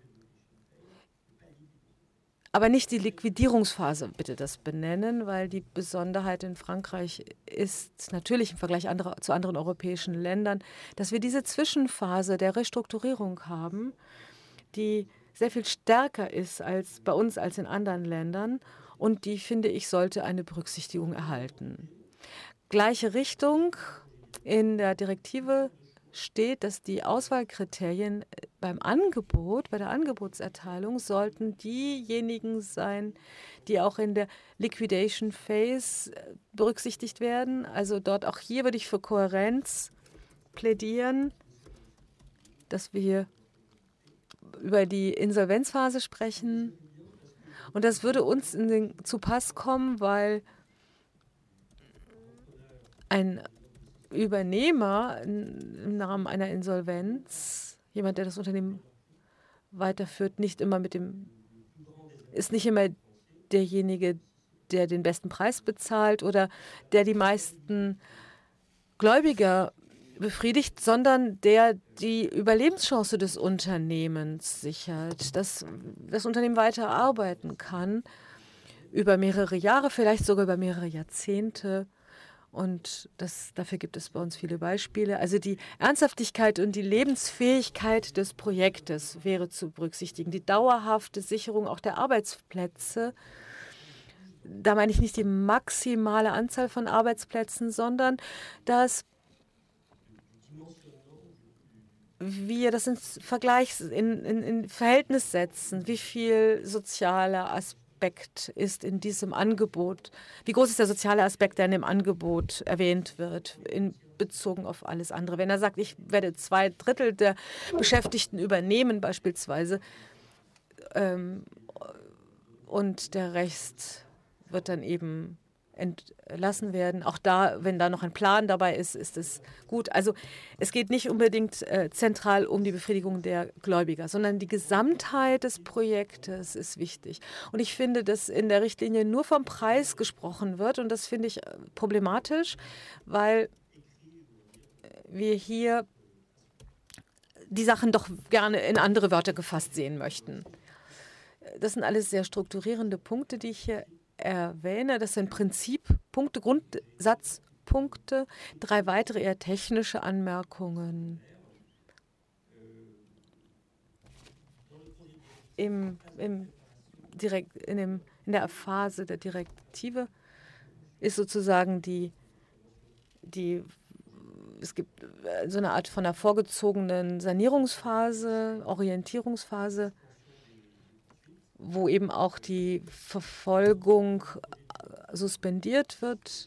aber nicht die Liquidierungsphase, bitte das benennen, weil die Besonderheit in Frankreich ist natürlich im Vergleich zu anderen europäischen Ländern, dass wir diese Zwischenphase der Restrukturierung haben, die sehr viel stärker ist als bei uns als in anderen Ländern. Und die, finde ich, sollte eine Berücksichtigung erhalten. Gleiche Richtung in der Direktive steht, dass die Auswahlkriterien bei der Angebotserteilung sollten diejenigen sein, die auch in der Liquidation Phase berücksichtigt werden. Also auch hier würde ich für Kohärenz plädieren, dass wir über die Insolvenzphase sprechen. Und das würde uns zu Pass kommen, weil ein Übernehmer im Rahmen einer Insolvenz, jemand, der das Unternehmen weiterführt, ist nicht immer derjenige, der den besten Preis bezahlt oder der die meisten Gläubiger befriedigt, sondern der die Überlebenschance des Unternehmens sichert, dass das Unternehmen weiter arbeiten kann, über mehrere Jahre, vielleicht sogar über mehrere Jahrzehnte. Und dafür gibt es bei uns viele Beispiele. Also die Ernsthaftigkeit und die Lebensfähigkeit des Projektes wäre zu berücksichtigen. Die dauerhafte Sicherung auch der Arbeitsplätze. Da meine ich nicht die maximale Anzahl von Arbeitsplätzen, sondern dass wir das in Verhältnis setzen, wie viel sozialer Aspekt ist in diesem Angebot, wie groß ist der soziale Aspekt, der in dem Angebot erwähnt wird, bezogen auf alles andere. Wenn er sagt, ich werde 2/3 der Beschäftigten übernehmen beispielsweise, und der Rest wird dann eben entlassen werden. Auch da, wenn da noch ein Plan dabei ist, ist es gut. Also es geht nicht unbedingt zentral um die Befriedigung der Gläubiger, sondern die Gesamtheit des Projektes ist wichtig. Und ich finde, dass in der Richtlinie nur vom Preis gesprochen wird und das finde ich problematisch, weil wir hier die Sachen doch gerne in andere Wörter gefasst sehen möchten. Das sind alles sehr strukturierende Punkte, die ich hier erwähne. Das sind Prinzippunkte, Grundsatzpunkte, 3 weitere eher technische Anmerkungen. In der Phase der Direktive ist sozusagen es gibt so eine Art von einer vorgezogenen Sanierungsphase, Orientierungsphase, wo eben auch die Verfolgung suspendiert wird.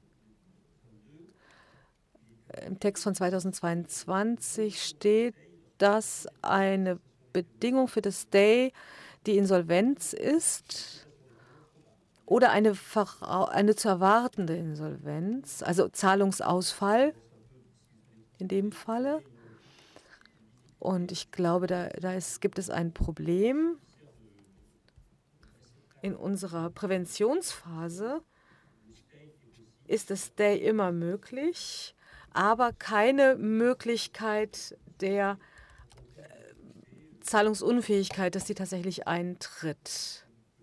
Im Text von 2022 steht, dass eine Bedingung für das Stay die Insolvenz ist oder eine zu erwartende Insolvenz, also Zahlungsausfall in dem Falle. Und ich glaube, gibt es ein Problem. In unserer Präventionsphase ist das Stay immer möglich, aber keine Möglichkeit der Zahlungsunfähigkeit, dass die tatsächlich eintritt.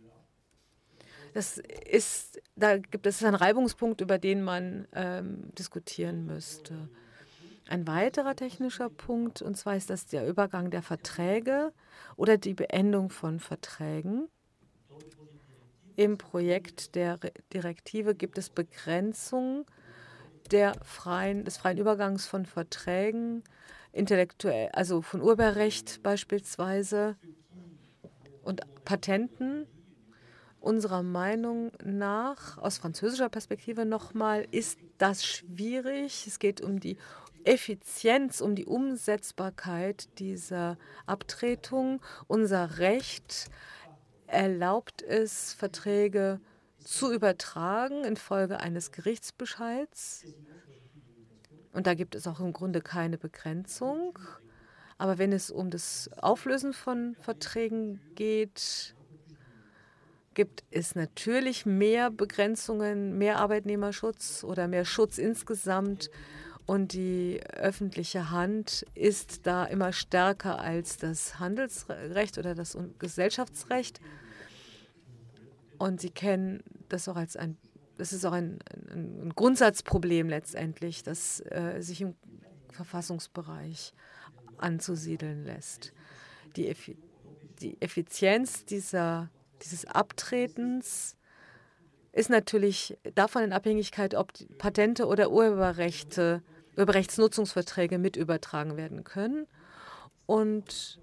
Da gibt es einen Reibungspunkt, über den man diskutieren müsste. Ein weiterer technischer Punkt, und zwar ist das der Übergang der Verträge oder die Beendung von Verträgen. Im Projekt der Direktive gibt es Begrenzung des freien Übergangs von Verträgen, intellektuell, also von Urheberrecht beispielsweise und Patenten. Unserer Meinung nach, aus französischer Perspektive nochmal, ist das schwierig. Es geht um die Effizienz, um die Umsetzbarkeit dieser Abtretung. Unser Recht erlaubt es, Verträge zu übertragen infolge eines Gerichtsbescheids. Und da gibt es auch im Grunde keine Begrenzung. Aber wenn es um das Auflösen von Verträgen geht, gibt es natürlich mehr Begrenzungen, mehr Arbeitnehmerschutz oder mehr Schutz insgesamt. Und die öffentliche Hand ist da immer stärker als das Handelsrecht oder das Gesellschaftsrecht. Und Sie kennen das auch das ist auch ein Grundsatzproblem letztendlich, das sich im Verfassungsbereich anzusiedeln lässt. Die Effizienz dieses Abtretens ist natürlich davon in Abhängigkeit, ob die Patente oder Urheberrechtsnutzungsverträge mit übertragen werden können. Und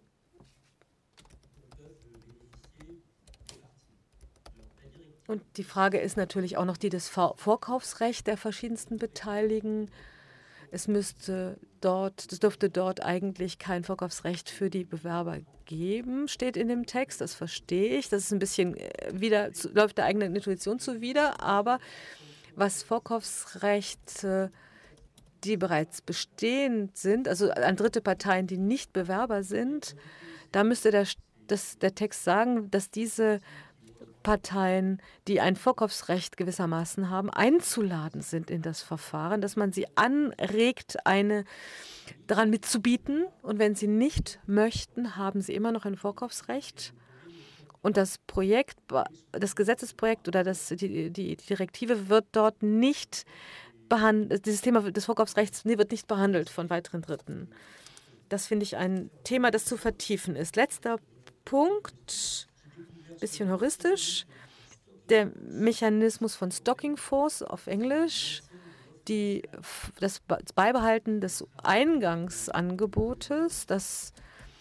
die Frage ist natürlich auch noch die des Vorkaufsrechts der verschiedensten Beteiligten. Es dürfte dort eigentlich kein Vorkaufsrecht für die Bewerber geben, steht in dem Text, das verstehe ich. Das ist ein bisschen läuft der eigenen Intuition zuwider, aber was Vorkaufsrechte, die bereits bestehend sind, also an dritte Parteien, die nicht Bewerber sind, da müsste der Text sagen, dass diese Parteien, die ein Vorkaufsrecht gewissermaßen haben, einzuladen sind in das Verfahren, dass man sie anregt, daran mitzubieten. Und wenn sie nicht möchten, haben sie immer noch ein Vorkaufsrecht. Und das Gesetzesprojekt oder die Direktive wird dort nicht behandelt. Dieses Thema des Vorkaufsrechts wird nicht behandelt von weiteren Dritten. Das finde ich ein Thema, das zu vertiefen ist. Letzter Punkt. Bisschen heuristisch, der Mechanismus von Stocking Force auf Englisch, das Beibehalten des Eingangsangebotes, das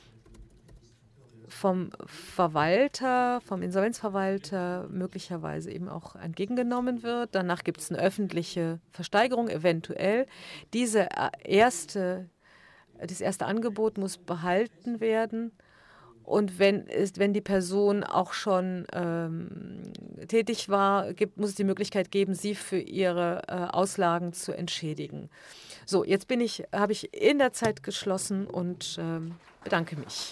vom Insolvenzverwalter möglicherweise eben auch entgegengenommen wird. Danach gibt es eine öffentliche Versteigerung, eventuell. Das erste Angebot muss behalten werden. Und wenn die Person auch schon tätig war, muss es die Möglichkeit geben, sie für ihre Auslagen zu entschädigen. So, jetzt habe ich in der Zeit geschlossen und bedanke mich.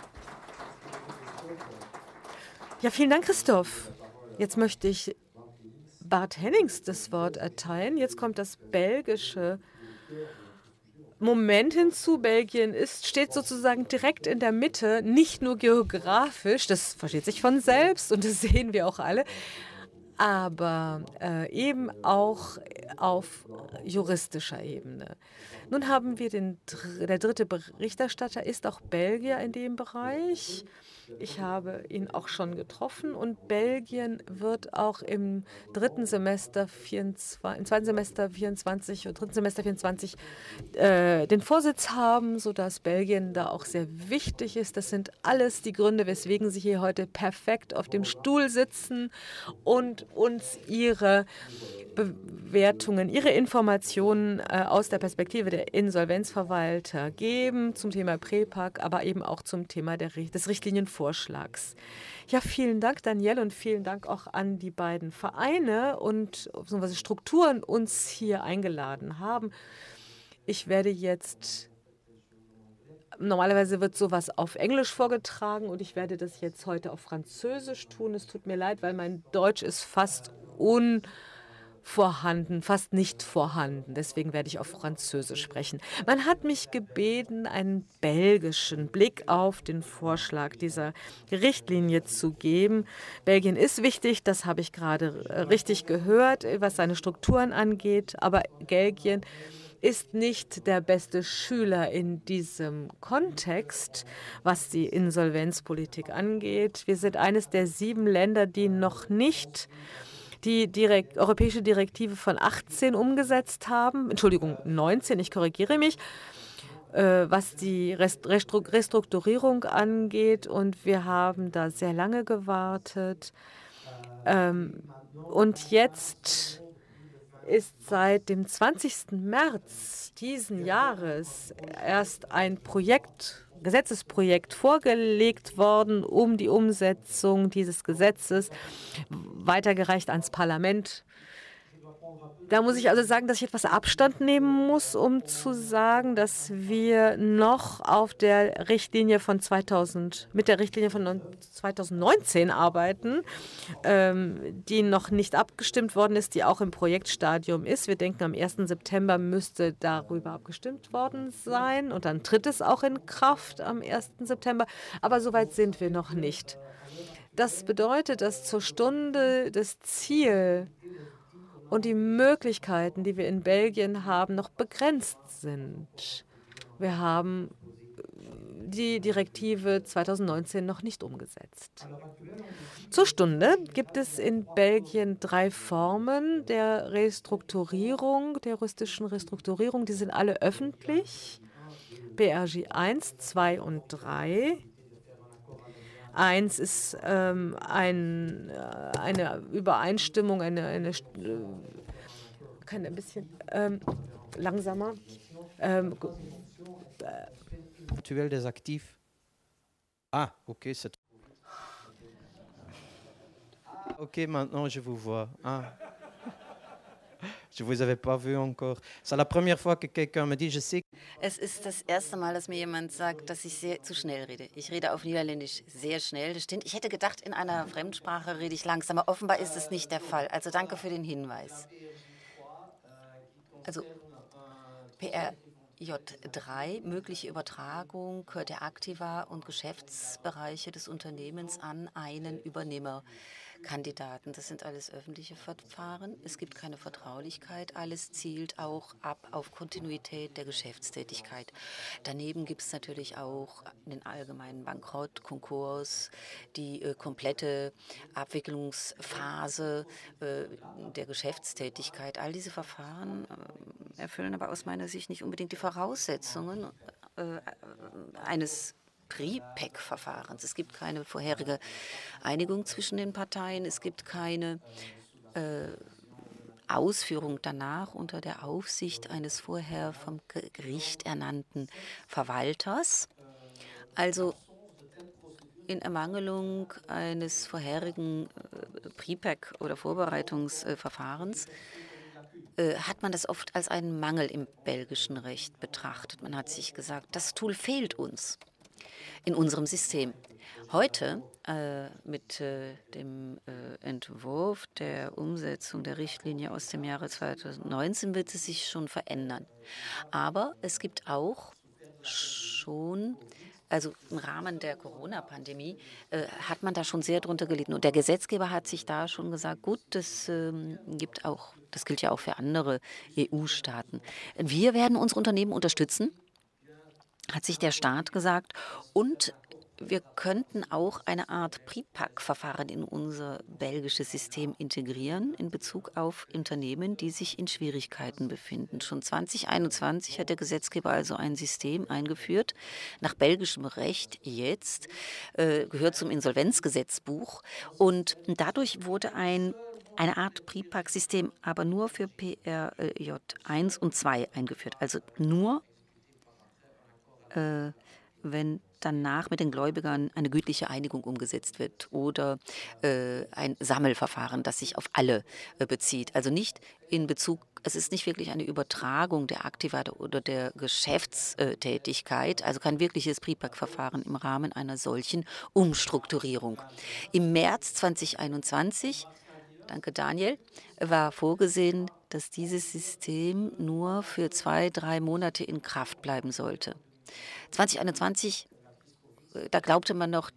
Ja, vielen Dank, Christoph. Jetzt möchte ich Bart Hennings das Wort erteilen. Jetzt kommt das belgische Moment hinzu. Belgien steht sozusagen direkt in der Mitte, nicht nur geografisch, das versteht sich von selbst und das sehen wir auch alle, aber eben auch auf juristischer Ebene. Nun haben wir der dritte Berichterstatter ist auch Belgier in dem Bereich. Ich habe ihn auch schon getroffen und Belgien wird auch im zweiten Semester 24 und dritten Semester 24 den Vorsitz haben, sodass Belgien da auch sehr wichtig ist. Das sind alles die Gründe, weswegen Sie hier heute perfekt auf dem Stuhl sitzen und uns Ihre Bewertungen, Ihre Informationen aus der Perspektive der Insolvenzverwalter geben zum Thema Präpag, aber eben auch zum Thema des Richtlinienvorschlags. Ja, vielen Dank, Danielle, und vielen Dank auch an die beiden Vereine und beziehungsweise Strukturen uns hier eingeladen haben. Ich werde jetzt, normalerweise wird sowas auf Englisch vorgetragen und ich werde das jetzt heute auf Französisch tun. Es tut mir leid, weil mein Deutsch ist fast fast nicht vorhanden. Deswegen werde ich auf Französisch sprechen. Man hat mich gebeten, einen belgischen Blick auf den Vorschlag dieser Richtlinie zu geben. Belgien ist wichtig, das habe ich gerade richtig gehört, was seine Strukturen angeht, aber Belgien ist nicht der beste Schüler in diesem Kontext, was die Insolvenzpolitik angeht. Wir sind eines der 7 Länder, die noch nicht die europäische Direktive von 18 umgesetzt haben, Entschuldigung, 19, ich korrigiere mich, was die Restrukturierung angeht. Und wir haben da sehr lange gewartet. Und jetzt ist seit dem 20. März diesen Jahres erst ein Gesetzesprojekt vorgelegt worden, um die Umsetzung dieses Gesetzes weitergereicht ans Parlament. Da muss ich also sagen, dass ich etwas Abstand nehmen muss, um zu sagen, dass wir noch auf der Richtlinie von 2019 arbeiten, die noch nicht abgestimmt worden ist, die auch im Projektstadium ist. Wir denken, am 1. September müsste darüber abgestimmt worden sein und dann tritt es auch in Kraft am 1. September. Aber soweit sind wir noch nicht. Das bedeutet, dass zur Stunde das Ziel und die Möglichkeiten, die wir in Belgien haben, noch begrenzt sind. Wir haben die Direktive 2019 noch nicht umgesetzt. Zur Stunde gibt es in Belgien 3 Formen der Restrukturierung, der juristischen Restrukturierung. Die sind alle öffentlich. BRG 1, 2 und 3. 1 ist eine Übereinstimmung, kann ein bisschen langsamer. Actuel des actifs. Ah, ok, c'est. Ok, maintenant je vous vois. Ah. Je vous avais pas vu encore. C'est la première fois que quelqu'un me dit, je sais. Es ist das erste Mal, dass mir jemand sagt, dass ich sehr zu schnell rede. Ich rede auf Niederländisch sehr schnell. Das stimmt. Ich hätte gedacht, in einer Fremdsprache rede ich langsamer. Offenbar ist es nicht der Fall. Also danke für den Hinweis. Also PRJ3, mögliche Übertragung der Aktiva und Geschäftsbereiche des Unternehmens an einen Übernehmerkandidaten. Das sind alles öffentliche Verfahren. Es gibt keine Vertraulichkeit. Alles zielt auch ab auf Kontinuität der Geschäftstätigkeit. Daneben gibt es natürlich auch den allgemeinen Bankrott, Konkurs, die komplette Abwicklungsphase der Geschäftstätigkeit. All diese Verfahren erfüllen aber aus meiner Sicht nicht unbedingt die Voraussetzungen eines Pre-PEC-Verfahrens. Es gibt keine vorherige Einigung zwischen den Parteien. Es gibt keine Ausführung danach unter der Aufsicht eines vorher vom Gericht ernannten Verwalters. Also in Ermangelung eines vorherigen Pre-Pack- oder Vorbereitungsverfahrens hat man das oft als einen Mangel im belgischen Recht betrachtet. Man hat sich gesagt, das Tool fehlt uns in unserem System. Heute mit dem Entwurf der Umsetzung der Richtlinie aus dem Jahre 2019 wird es sich schon verändern. Aber es gibt auch schon, also im Rahmen der Corona-Pandemie, hat man da schon sehr drunter gelitten. Und der Gesetzgeber hat sich da schon gesagt, gut, das gilt ja auch für andere EU-Staaten. Wir werden unsere Unternehmen unterstützen, hat sich der Staat gesagt, und wir könnten auch eine Art Pre-Pack-Verfahren in unser belgisches System integrieren in Bezug auf Unternehmen, die sich in Schwierigkeiten befinden. Schon 2021 hat der Gesetzgeber also ein System eingeführt, nach belgischem Recht jetzt, gehört zum Insolvenzgesetzbuch, und dadurch wurde eine Art Pre-Pack-System, aber nur für PRJ 1 und 2 eingeführt. Also nur wenn danach mit den Gläubigern eine gütliche Einigung umgesetzt wird oder ein Sammelverfahren, das sich auf alle bezieht. Also nicht in Bezug, es ist nicht wirklich eine Übertragung der Aktiva oder der Geschäftstätigkeit, also kein wirkliches Pre-Pack-Verfahren im Rahmen einer solchen Umstrukturierung. Im März 2021, danke Daniel, war vorgesehen, dass dieses System nur für 2-3 Monate in Kraft bleiben sollte. 2021, da glaubte man noch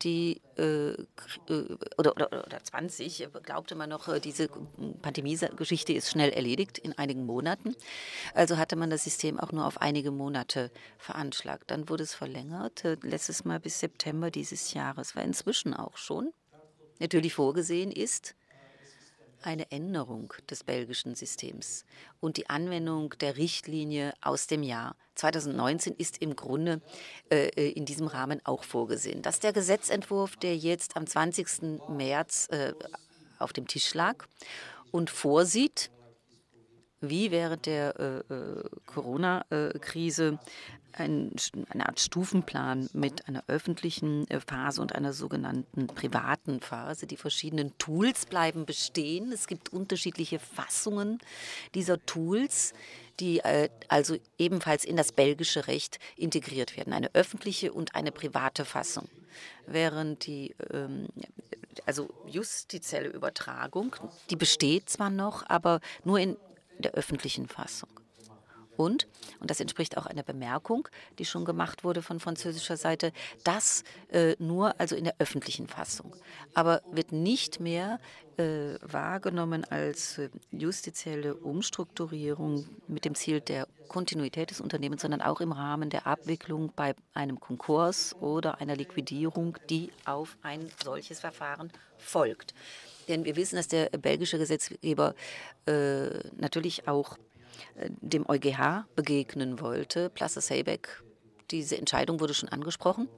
oder 20, glaubte man noch, diese Pandemie-Geschichte ist schnell erledigt in einigen Monaten. Also hatte man das System auch nur auf einige Monate veranschlagt. Dann wurde es verlängert, letztes Mal bis September dieses Jahres, weil inzwischen auch schon natürlich vorgesehen ist, eine Änderung des belgischen Systems. Und die Anwendung der Richtlinie aus dem Jahr 2019 ist im Grunde in diesem Rahmen auch vorgesehen. Das ist der Gesetzentwurf, der jetzt am 20. März auf dem Tisch lag und vorsieht, wie während der Corona-Krise eine Art Stufenplan mit einer öffentlichen Phase und einer sogenannten privaten Phase. Die verschiedenen Tools bleiben bestehen. Es gibt unterschiedliche Fassungen dieser Tools, die also ebenfalls in das belgische Recht integriert werden. Eine öffentliche und eine private Fassung. Während die also justizielle Übertragung, die besteht zwar noch, aber nur in der öffentlichen Fassung. Und das entspricht auch einer Bemerkung, die schon gemacht wurde von französischer Seite, das nur also in der öffentlichen Fassung, aber wird nicht mehr wahrgenommen als justizielle Umstrukturierung mit dem Ziel der Kontinuität des Unternehmens, sondern auch im Rahmen der Abwicklung bei einem Konkurs oder einer Liquidierung, die auf ein solches Verfahren folgt. Denn wir wissen, dass der belgische Gesetzgeber natürlich auch dem EuGH begegnen wollte. Plasse-Seybeck, diese Entscheidung wurde schon angesprochen.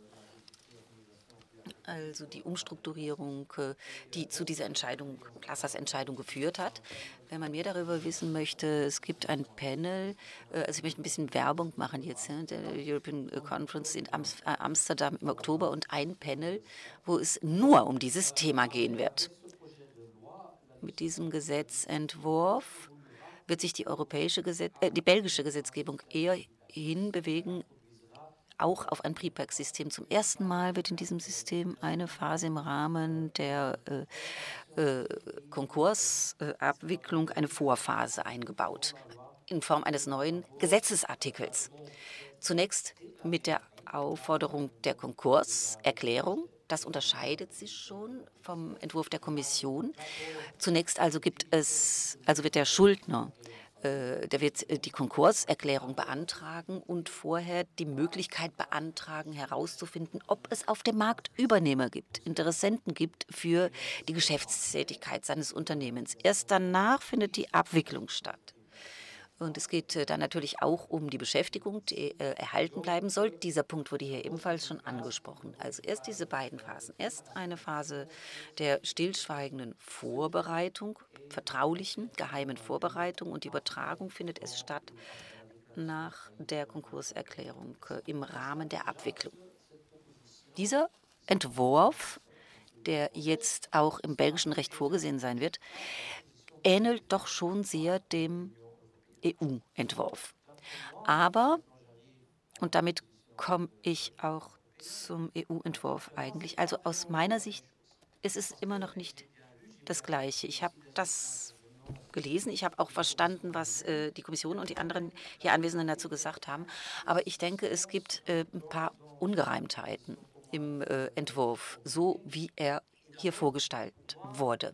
Also die Umstrukturierung, die zu dieser Entscheidung, Plassas Entscheidung geführt hat. Wenn man mehr darüber wissen möchte, es gibt ein Panel, also ich möchte ein bisschen Werbung machen jetzt, der European Conference in Amsterdam im Oktober, und ein Panel, wo es nur um dieses Thema gehen wird. Mit diesem Gesetzentwurf wird sich die belgische Gesetzgebung eher hinbewegen, auch auf ein Pre-Pack-System. Zum ersten Mal wird in diesem System eine Phase im Rahmen der Konkursabwicklung, eine Vorphase eingebaut, in Form eines neuen Gesetzesartikels. Zunächst mit der Aufforderung der Konkurserklärung. Das unterscheidet sich schon vom Entwurf der Kommission. Zunächst also wird der Schuldner, der wird die Konkurserklärung beantragen und vorher die Möglichkeit beantragen, herauszufinden, ob es auf dem Markt Übernehmer gibt, Interessenten gibt für die Geschäftstätigkeit seines Unternehmens. Erst danach findet die Abwicklung statt. Und es geht dann natürlich auch um die Beschäftigung, die erhalten bleiben soll. Dieser Punkt wurde hier ebenfalls schon angesprochen. Also erst diese beiden Phasen. Erst eine Phase der stillschweigenden Vorbereitung, vertraulichen, geheimen Vorbereitung, und die Übertragung findet es statt nach der Konkurserklärung im Rahmen der Abwicklung. Dieser Entwurf, der jetzt auch im belgischen Recht vorgesehen sein wird, ähnelt doch schon sehr dem EU-Entwurf. Aber, und damit komme ich auch zum EU-Entwurf eigentlich, also aus meiner Sicht ist es immer noch nicht das Gleiche. Ich habe das gelesen, ich habe auch verstanden, was die Kommission und die anderen hier Anwesenden dazu gesagt haben. Aber ich denke, es gibt ein paar Ungereimtheiten im Entwurf, so wie er hier vorgestellt wurde.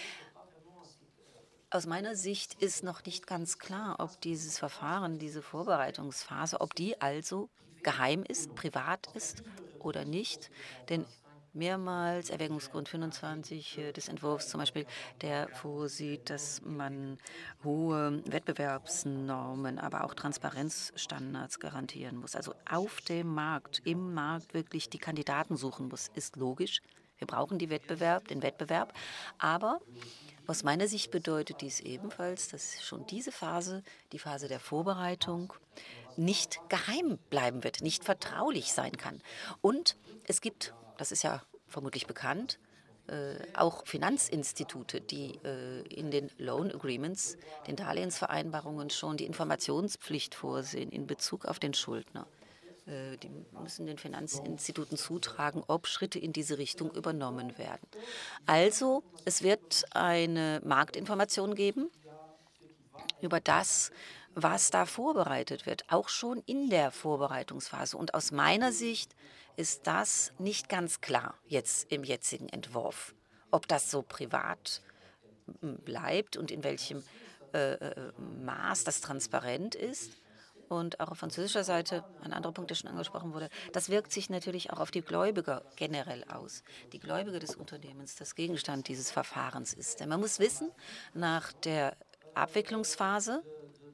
Aus meiner Sicht ist noch nicht ganz klar, ob dieses Verfahren, diese Vorbereitungsphase, ob die also geheim ist, privat ist oder nicht. Denn mehrmals Erwägungsgrund 25 des Entwurfs zum Beispiel, der vorsieht, dass man hohe Wettbewerbsnormen, aber auch Transparenzstandards garantieren muss. Also auf dem Markt, im Markt wirklich die Kandidaten suchen muss, ist logisch. Wir brauchen den Wettbewerb. Aber aus meiner Sicht bedeutet dies ebenfalls, dass schon diese Phase, die Phase der Vorbereitung, nicht geheim bleiben wird, nicht vertraulich sein kann. Und es gibt, das ist ja vermutlich bekannt, auch Finanzinstitute, die in den Loan Agreements, den Darlehensvereinbarungen schon die Informationspflicht vorsehen in Bezug auf den Schuldner. Die müssen den Finanzinstituten zutragen, ob Schritte in diese Richtung übernommen werden. Also, es wird eine Marktinformation geben über das, was da vorbereitet wird, auch schon in der Vorbereitungsphase. Und aus meiner Sicht ist das nicht ganz klar jetzt im jetzigen Entwurf, ob das so privat bleibt und in welchem Maß das transparent ist. Und auch auf französischer Seite, ein anderer Punkt, der schon angesprochen wurde, das wirkt sich natürlich auch auf die Gläubiger generell aus. Die Gläubiger des Unternehmens, das Gegenstand dieses Verfahrens ist. Denn man muss wissen, nach der Abwicklungsphase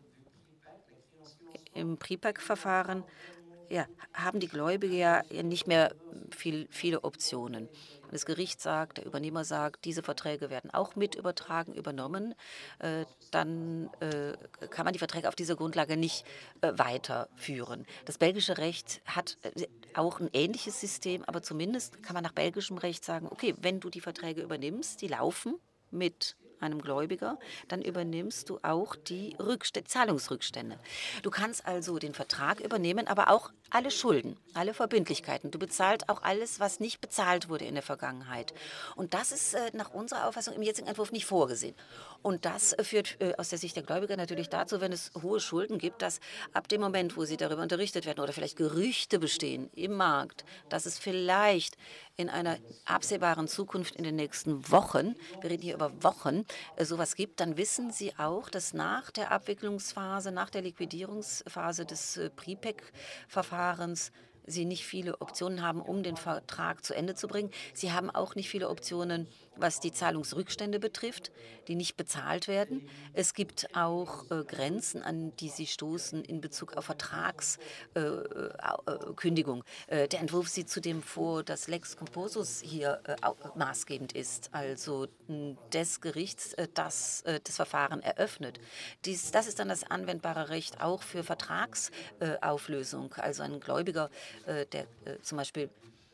im Prepack-Verfahren haben die Gläubiger ja nicht mehr viele Optionen. Das Gericht sagt, der Übernehmer sagt, diese Verträge werden auch mit übernommen, dann kann man die Verträge auf dieser Grundlage nicht weiterführen. Das belgische Recht hat auch ein ähnliches System, aber zumindest kann man nach belgischem Recht sagen, okay, wenn du die Verträge übernimmst, die laufen mit einem Gläubiger, dann übernimmst du auch die Zahlungsrückstände. Du kannst also den Vertrag übernehmen, aber auch alle Schulden, alle Verbindlichkeiten. Du bezahlst auch alles, was nicht bezahlt wurde in der Vergangenheit. Und das ist nach unserer Auffassung im jetzigen Entwurf nicht vorgesehen. Und das führt aus der Sicht der Gläubiger natürlich dazu, wenn es hohe Schulden gibt, dass ab dem Moment, wo sie darüber unterrichtet werden oder vielleicht Gerüchte bestehen im Markt, dass es vielleicht in einer absehbaren Zukunft in den nächsten Wochen, wir reden hier über Wochen, sowas gibt, dann wissen Sie auch, dass nach der Abwicklungsphase, nach der Liquidierungsphase des Prepack-Verfahrens Sie nicht viele Optionen haben, um den Vertrag zu Ende zu bringen. Sie haben auch nicht viele Optionen, was die Zahlungsrückstände betrifft, die nicht bezahlt werden. Es gibt auch Grenzen, an die Sie stoßen in Bezug auf Vertragskündigung. Der Entwurf sieht zudem vor, dass Lex Composus hier maßgebend ist, also des Gerichts, das das Verfahren eröffnet. Das ist dann das anwendbare Recht auch für Vertragsauflösung. Also ein Gläubiger, der zum Beispiel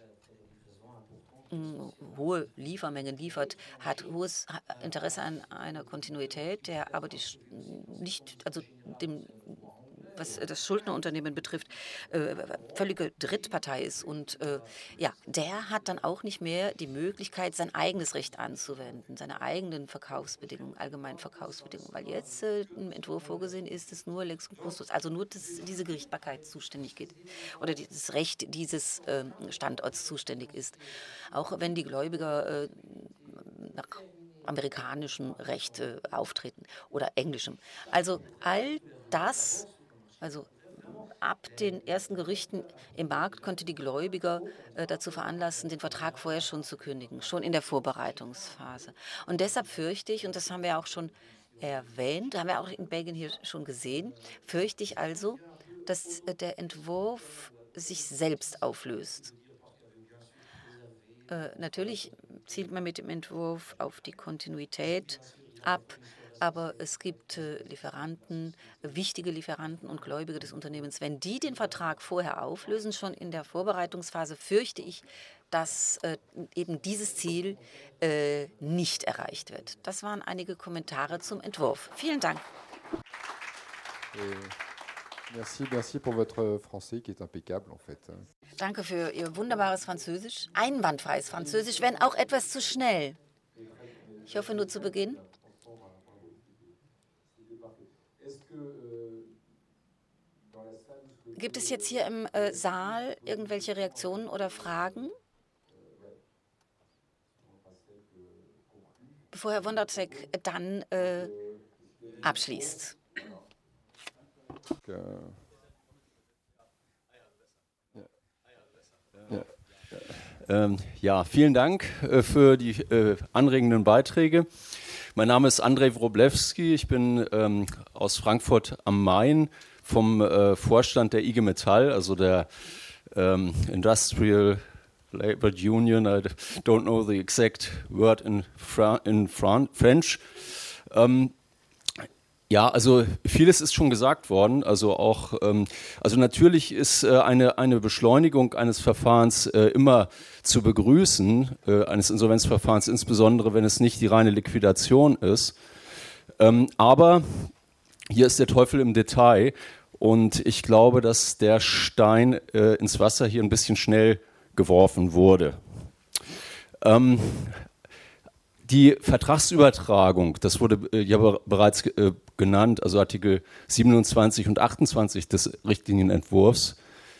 hohe Liefermengen liefert, hat hohes Interesse an einer Kontinuität, der aber was das Schuldnerunternehmen betrifft, völlige Drittpartei ist. Und der hat dann auch nicht mehr die Möglichkeit, sein eigenes Recht anzuwenden, seine eigenen Verkaufsbedingungen, allgemeinen Verkaufsbedingungen. Weil jetzt im Entwurf vorgesehen ist, dass nur Lex Composus, also nur diese Gerichtsbarkeit zuständig geht oder das Recht dieses Standorts zuständig ist. Auch wenn die Gläubiger nach amerikanischem Recht auftreten oder englischem. Also all das. Also ab den ersten Gerichten im Markt konnte die Gläubiger dazu veranlassen, den Vertrag vorher schon zu kündigen, schon in der Vorbereitungsphase. Und deshalb fürchte ich, und das haben wir auch schon erwähnt, haben wir auch in Belgien hier schon gesehen, fürchte ich also, dass der Entwurf sich selbst auflöst. Natürlich zielt man mit dem Entwurf auf die Kontinuität ab, aber es gibt Lieferanten, wichtige Lieferanten und Gläubige des Unternehmens. Wenn die den Vertrag vorher auflösen, schon in der Vorbereitungsphase, fürchte ich, dass eben dieses Ziel nicht erreicht wird. Das waren einige Kommentare zum Entwurf. Vielen Dank. Merci pour votre français qui est impeccable en fait. Danke für Ihr wunderbares Französisch. Einwandfreies Französisch, wenn auch etwas zu schnell. Ich hoffe nur zu Beginn. Gibt es jetzt hier im Saal irgendwelche Reaktionen oder Fragen? Bevor Herr Wondratschek dann abschließt. Ja, vielen Dank für die anregenden Beiträge. Mein Name ist Andrzej Wroblewski, ich bin aus Frankfurt am Main vom Vorstand der IG Metall, also der Industrial Labor Union. I don't know the exact word in French. Ja, also vieles ist schon gesagt worden. Also auch, also natürlich ist eine Beschleunigung eines Verfahrens immer zu begrüßen, eines Insolvenzverfahrens, insbesondere wenn es nicht die reine Liquidation ist. Aber hier ist der Teufel im Detail und ich glaube, dass der Stein ins Wasser hier ein bisschen schnell geworfen wurde. Die Vertragsübertragung, das wurde ja bereits genannt, also Artikel 27 und 28 des Richtlinienentwurfs,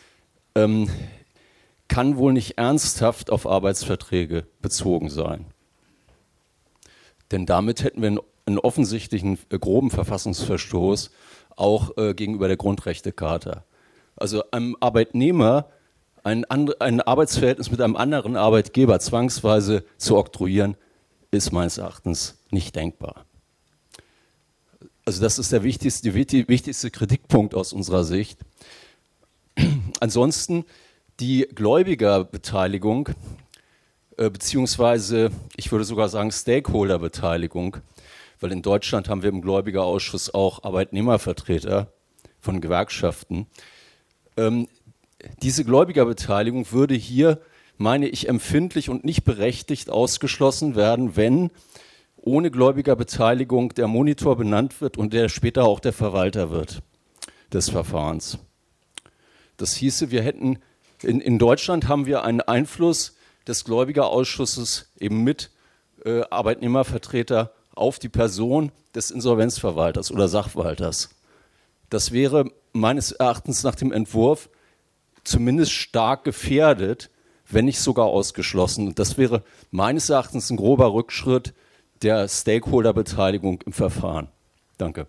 kann wohl nicht ernsthaft auf Arbeitsverträge bezogen sein. Denn damit hätten wir einen offensichtlichen groben Verfassungsverstoß auch gegenüber der Grundrechtecharta. Also einem Arbeitnehmer ein Arbeitsverhältnis mit einem anderen Arbeitgeber zwangsweise zu oktroyieren, ist meines Erachtens nicht denkbar. Also das ist der wichtigste Kritikpunkt aus unserer Sicht. Ansonsten die Gläubigerbeteiligung, beziehungsweise ich würde sogar sagen Stakeholderbeteiligung, weil in Deutschland haben wir im Gläubigerausschuss auch Arbeitnehmervertreter von Gewerkschaften. Diese Gläubigerbeteiligung würde hier, meine ich, empfindlich und nicht berechtigt ausgeschlossen werden, wenn ohne Gläubigerbeteiligung der Monitor benannt wird und der später auch der Verwalter wird des Verfahrens. Das hieße, wir hätten in Deutschland haben wir einen Einfluss des Gläubigerausschusses eben mit Arbeitnehmervertreter auf die Person des Insolvenzverwalters oder Sachwalters. Das wäre meines Erachtens nach dem Entwurf zumindest stark gefährdet, wenn nicht sogar ausgeschlossen. Und das wäre meines Erachtens ein grober Rückschritt der Stakeholderbeteiligung im Verfahren. Danke.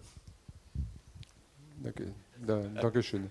Dankeschön.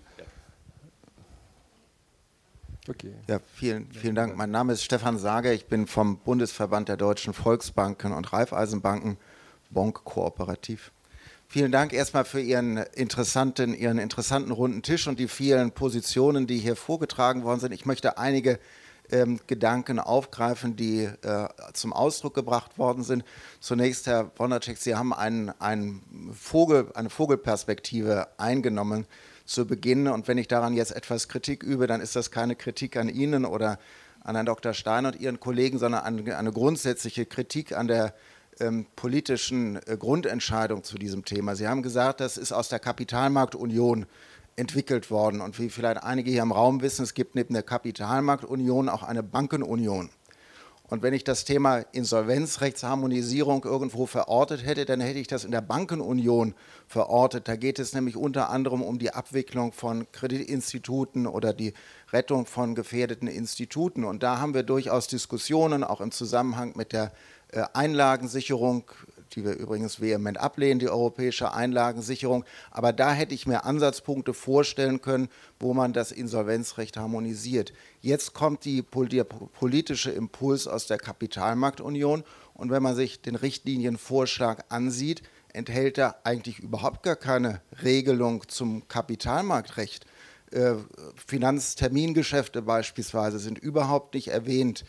Okay. Ja, vielen Dank. Mein Name ist Stefan Sager. Ich bin vom Bundesverband der Deutschen Volksbanken und Raiffeisenbanken, Bonk Kooperativ. Vielen Dank erstmal für Ihren interessanten runden Tisch und die vielen Positionen, die hier vorgetragen worden sind. Ich möchte einige Gedanken aufgreifen, die zum Ausdruck gebracht worden sind. Zunächst, Herr Wondratschek, Sie haben eine Vogelperspektive eingenommen zu Beginn. Und wenn ich daran jetzt etwas Kritik übe, dann ist das keine Kritik an Ihnen oder an Herrn Dr. Stein und Ihren Kollegen, sondern eine grundsätzliche Kritik an der politischen Grundentscheidung zu diesem Thema. Sie haben gesagt, das ist aus der Kapitalmarktunion entwickelt worden. Und wie vielleicht einige hier im Raum wissen, es gibt neben der Kapitalmarktunion auch eine Bankenunion. Und wenn ich das Thema Insolvenzrechtsharmonisierung irgendwo verortet hätte, dann hätte ich das in der Bankenunion verortet. Da geht es nämlich unter anderem um die Abwicklung von Kreditinstituten oder die Rettung von gefährdeten Instituten. Und da haben wir durchaus Diskussionen, auch im Zusammenhang mit der Einlagensicherung, die wir übrigens vehement ablehnen, die europäische Einlagensicherung. Aber da hätte ich mir Ansatzpunkte vorstellen können, wo man das Insolvenzrecht harmonisiert. Jetzt kommt der politische Impuls aus der Kapitalmarktunion. Und wenn man sich den Richtlinienvorschlag ansieht, enthält er eigentlich überhaupt gar keine Regelung zum Kapitalmarktrecht. Finanztermingeschäfte beispielsweise sind überhaupt nicht erwähnt.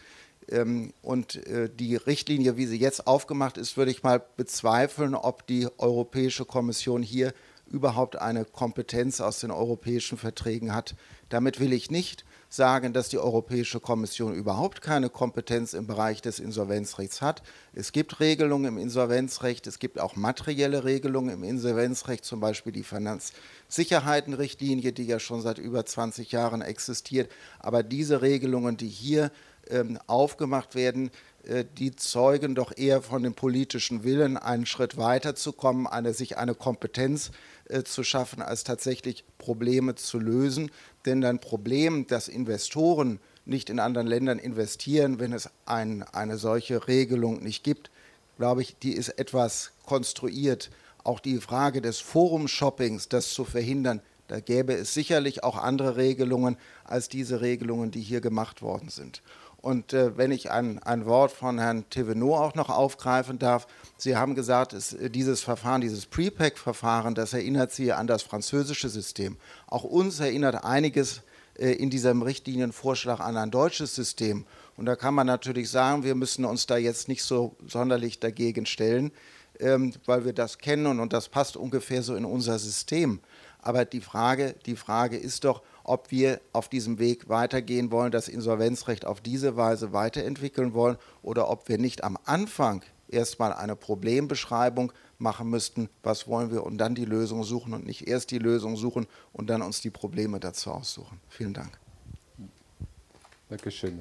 Und die Richtlinie, wie sie jetzt aufgemacht ist, würde ich mal bezweifeln, ob die Europäische Kommission hier überhaupt eine Kompetenz aus den europäischen Verträgen hat. Damit will ich nicht sagen, dass die Europäische Kommission überhaupt keine Kompetenz im Bereich des Insolvenzrechts hat. Es gibt Regelungen im Insolvenzrecht, es gibt auch materielle Regelungen im Insolvenzrecht, zum Beispiel die Finanzsicherheitenrichtlinie, die ja schon seit über 20 Jahren existiert. Aber diese Regelungen, die hier aufgemacht werden, die zeugen doch eher von dem politischen Willen, einen Schritt weiterzukommen, sich eine Kompetenz zu schaffen, als tatsächlich Probleme zu lösen. Denn ein Problem, dass Investoren nicht in anderen Ländern investieren, wenn es eine solche Regelung nicht gibt, glaube ich, die ist etwas konstruiert. Auch die Frage des Forum-Shoppings, das zu verhindern, da gäbe es sicherlich auch andere Regelungen als diese Regelungen, die hier gemacht worden sind. Und wenn ich ein Wort von Herrn Thévenot auch noch aufgreifen darf, Sie haben gesagt, dieses Verfahren, dieses Pre-Pack-Verfahren, das erinnert Sie an das französische System. Auch uns erinnert einiges in diesem Richtlinienvorschlag an ein deutsches System. Und da kann man natürlich sagen, wir müssen uns da jetzt nicht so sonderlich dagegen stellen, weil wir das kennen und das passt ungefähr so in unser System. Aber die Frage ist doch, ob wir auf diesem Weg weitergehen wollen, das Insolvenzrecht auf diese Weise weiterentwickeln wollen oder ob wir nicht am Anfang erstmal eine Problembeschreibung machen müssten, was wollen wir und dann die Lösung suchen und nicht erst die Lösung suchen und dann uns die Probleme dazu aussuchen. Vielen Dank. Dankeschön.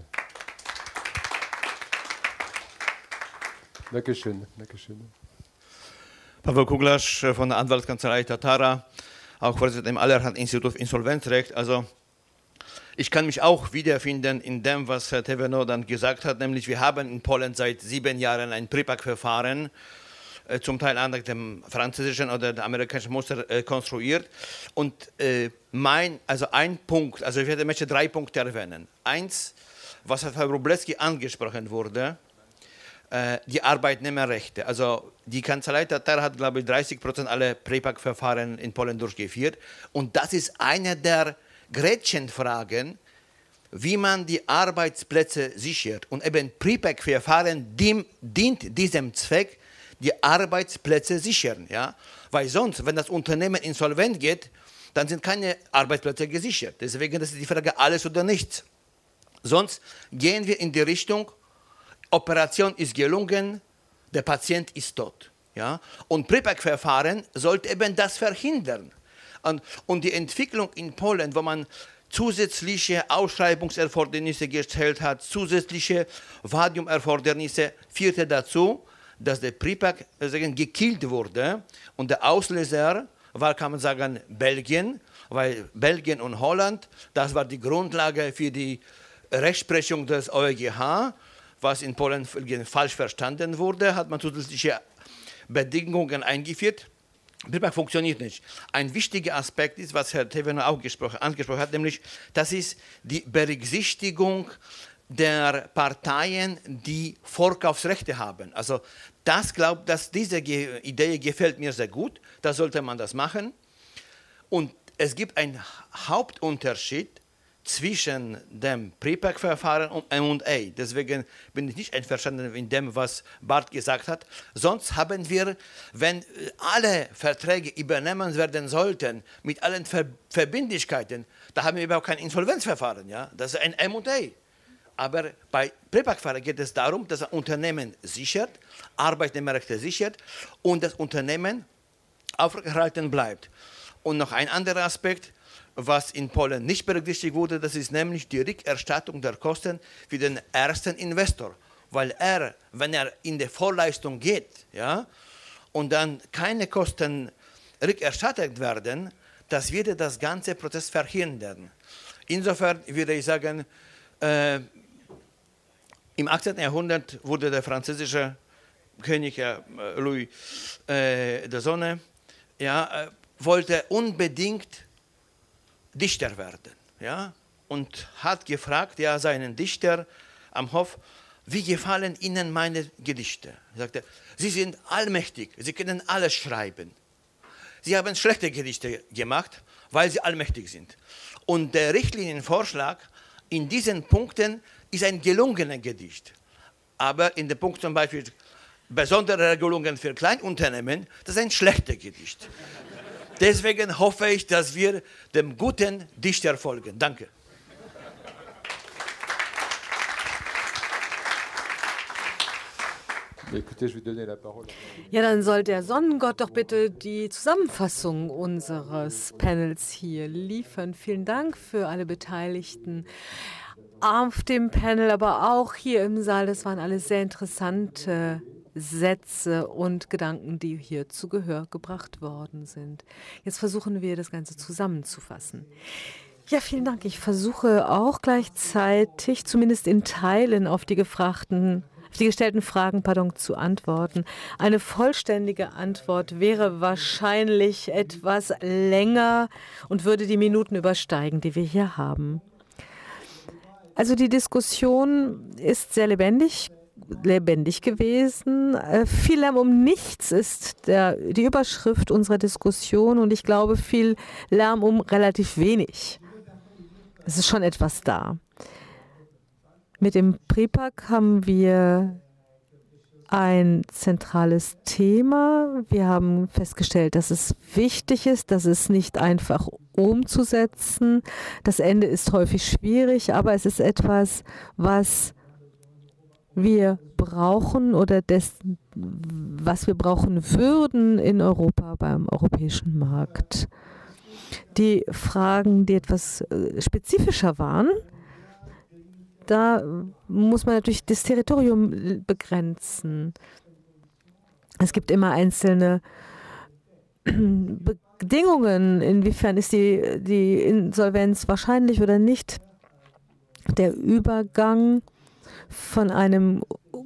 Dankeschön. Dankeschön. Paweł Kuglasch von der Anwaltskanzlei Tatara, auch Vorsitzender im Allerhand-Institut für Insolvenzrecht. Also ich kann mich auch wiederfinden in dem, was Herr Thévenot dann gesagt hat, nämlich wir haben in Polen seit 7 Jahren ein Pre-Pack-Verfahren, zum Teil nach dem französischen oder dem amerikanischen Muster konstruiert. Und ein Punkt, also ich möchte 3 Punkte erwähnen. Eins, was Herr Wróblewski angesprochen wurde, die Arbeitnehmerrechte. Also die Kanzlei Tatara hat, glaube ich, 30% aller Pre-Pack-Verfahren in Polen durchgeführt. Und das ist eine der Gretchenfragen, wie man die Arbeitsplätze sichert. Und eben Pre-Pack-Verfahren dient diesem Zweck, die Arbeitsplätze sichern. Ja? Weil sonst, wenn das Unternehmen insolvent geht, dann sind keine Arbeitsplätze gesichert. Deswegen ist die Frage alles oder nichts. Sonst gehen wir in die Richtung, Operation ist gelungen, der Patient ist tot. Ja? Und Pre-Pack-Verfahren sollte eben das verhindern. Und die Entwicklung in Polen, wo man zusätzliche Ausschreibungserfordernisse gestellt hat, zusätzliche Vadium-Erfordernisse, führte dazu, dass der Pre-Pack gekillt wurde. Und der Auslöser war, kann man sagen, Belgien, weil Belgien und Holland, das war die Grundlage für die Rechtsprechung des EuGH, was in Polen falsch verstanden wurde, hat man zusätzliche Bedingungen eingeführt. Pre-Pack funktioniert nicht. Ein wichtiger Aspekt ist, was Herr Thévenot auch angesprochen hat, nämlich das ist die Berücksichtigung der Parteien, die Vorkaufsrechte haben. Also diese Idee gefällt mir sehr gut, da sollte man das machen. Und es gibt einen Hauptunterschied zwischen dem Pre-Pack-Verfahren und M&A. Deswegen bin ich nicht einverstanden mit dem, was Bart gesagt hat. Sonst haben wir, wenn alle Verträge übernommen werden sollten, mit allen Verbindlichkeiten, da haben wir überhaupt kein Insolvenzverfahren. Ja? Das ist ein M&A. Aber bei Pre-Pack-Verfahren geht es darum, dass ein Unternehmen sichert, Arbeitnehmerrechte sichert und das Unternehmen aufrechterhalten bleibt. Und noch ein anderer Aspekt, was in Polen nicht berücksichtigt wurde, das ist nämlich die Rückerstattung der Kosten für den ersten Investor. Weil wenn er in die Vorleistung geht, ja, und dann keine Kosten rückerstattet werden, das würde das ganze Prozess verhindern. Insofern würde ich sagen, im 18. Jahrhundert wurde der französische König Louis der Sonne, ja, wollte unbedingt Dichter werden, ja, und hat gefragt, ja, seinen Dichter am Hof, wie gefallen Ihnen meine Gedichte? Er sagte, Sie sind allmächtig, Sie können alles schreiben. Sie haben schlechte Gedichte gemacht, weil Sie allmächtig sind. Und der Richtlinienvorschlag in diesen Punkten ist ein gelungenes Gedicht. Aber in dem Punkt zum Beispiel besondere Regelungen für Kleinunternehmen, das ist ein schlechtes Gedicht. Deswegen hoffe ich, dass wir dem guten Dichter folgen. Danke. Ja, dann soll der Sonnengott doch bitte die Zusammenfassung unseres Panels hier liefern. Vielen Dank für alle Beteiligten auf dem Panel, aber auch hier im Saal. Das waren alles sehr interessante Sätze und Gedanken, die hier zu Gehör gebracht worden sind. Jetzt versuchen wir, das Ganze zusammenzufassen. Ja, vielen Dank. Ich versuche auch gleichzeitig, zumindest in Teilen, auf die gestellten Fragen zu antworten. Eine vollständige Antwort wäre wahrscheinlich etwas länger und würde die Minuten übersteigen, die wir hier haben. Also die Diskussion ist sehr lebendig gewesen. Viel Lärm um nichts ist die Überschrift unserer Diskussion und ich glaube, viel Lärm um relativ wenig. Es ist schon etwas da. Mit dem Pripack haben wir ein zentrales Thema. Wir haben festgestellt, dass es wichtig ist, dass es nicht einfach umzusetzen. Das Ende ist häufig schwierig, aber es ist etwas, was wir brauchen oder was wir brauchen würden in Europa beim europäischen Markt. Die Fragen, die etwas spezifischer waren, da muss man natürlich das Territorium begrenzen. Es gibt immer einzelne Bedingungen, inwiefern ist die Insolvenz wahrscheinlich oder nicht. Der Übergang von eines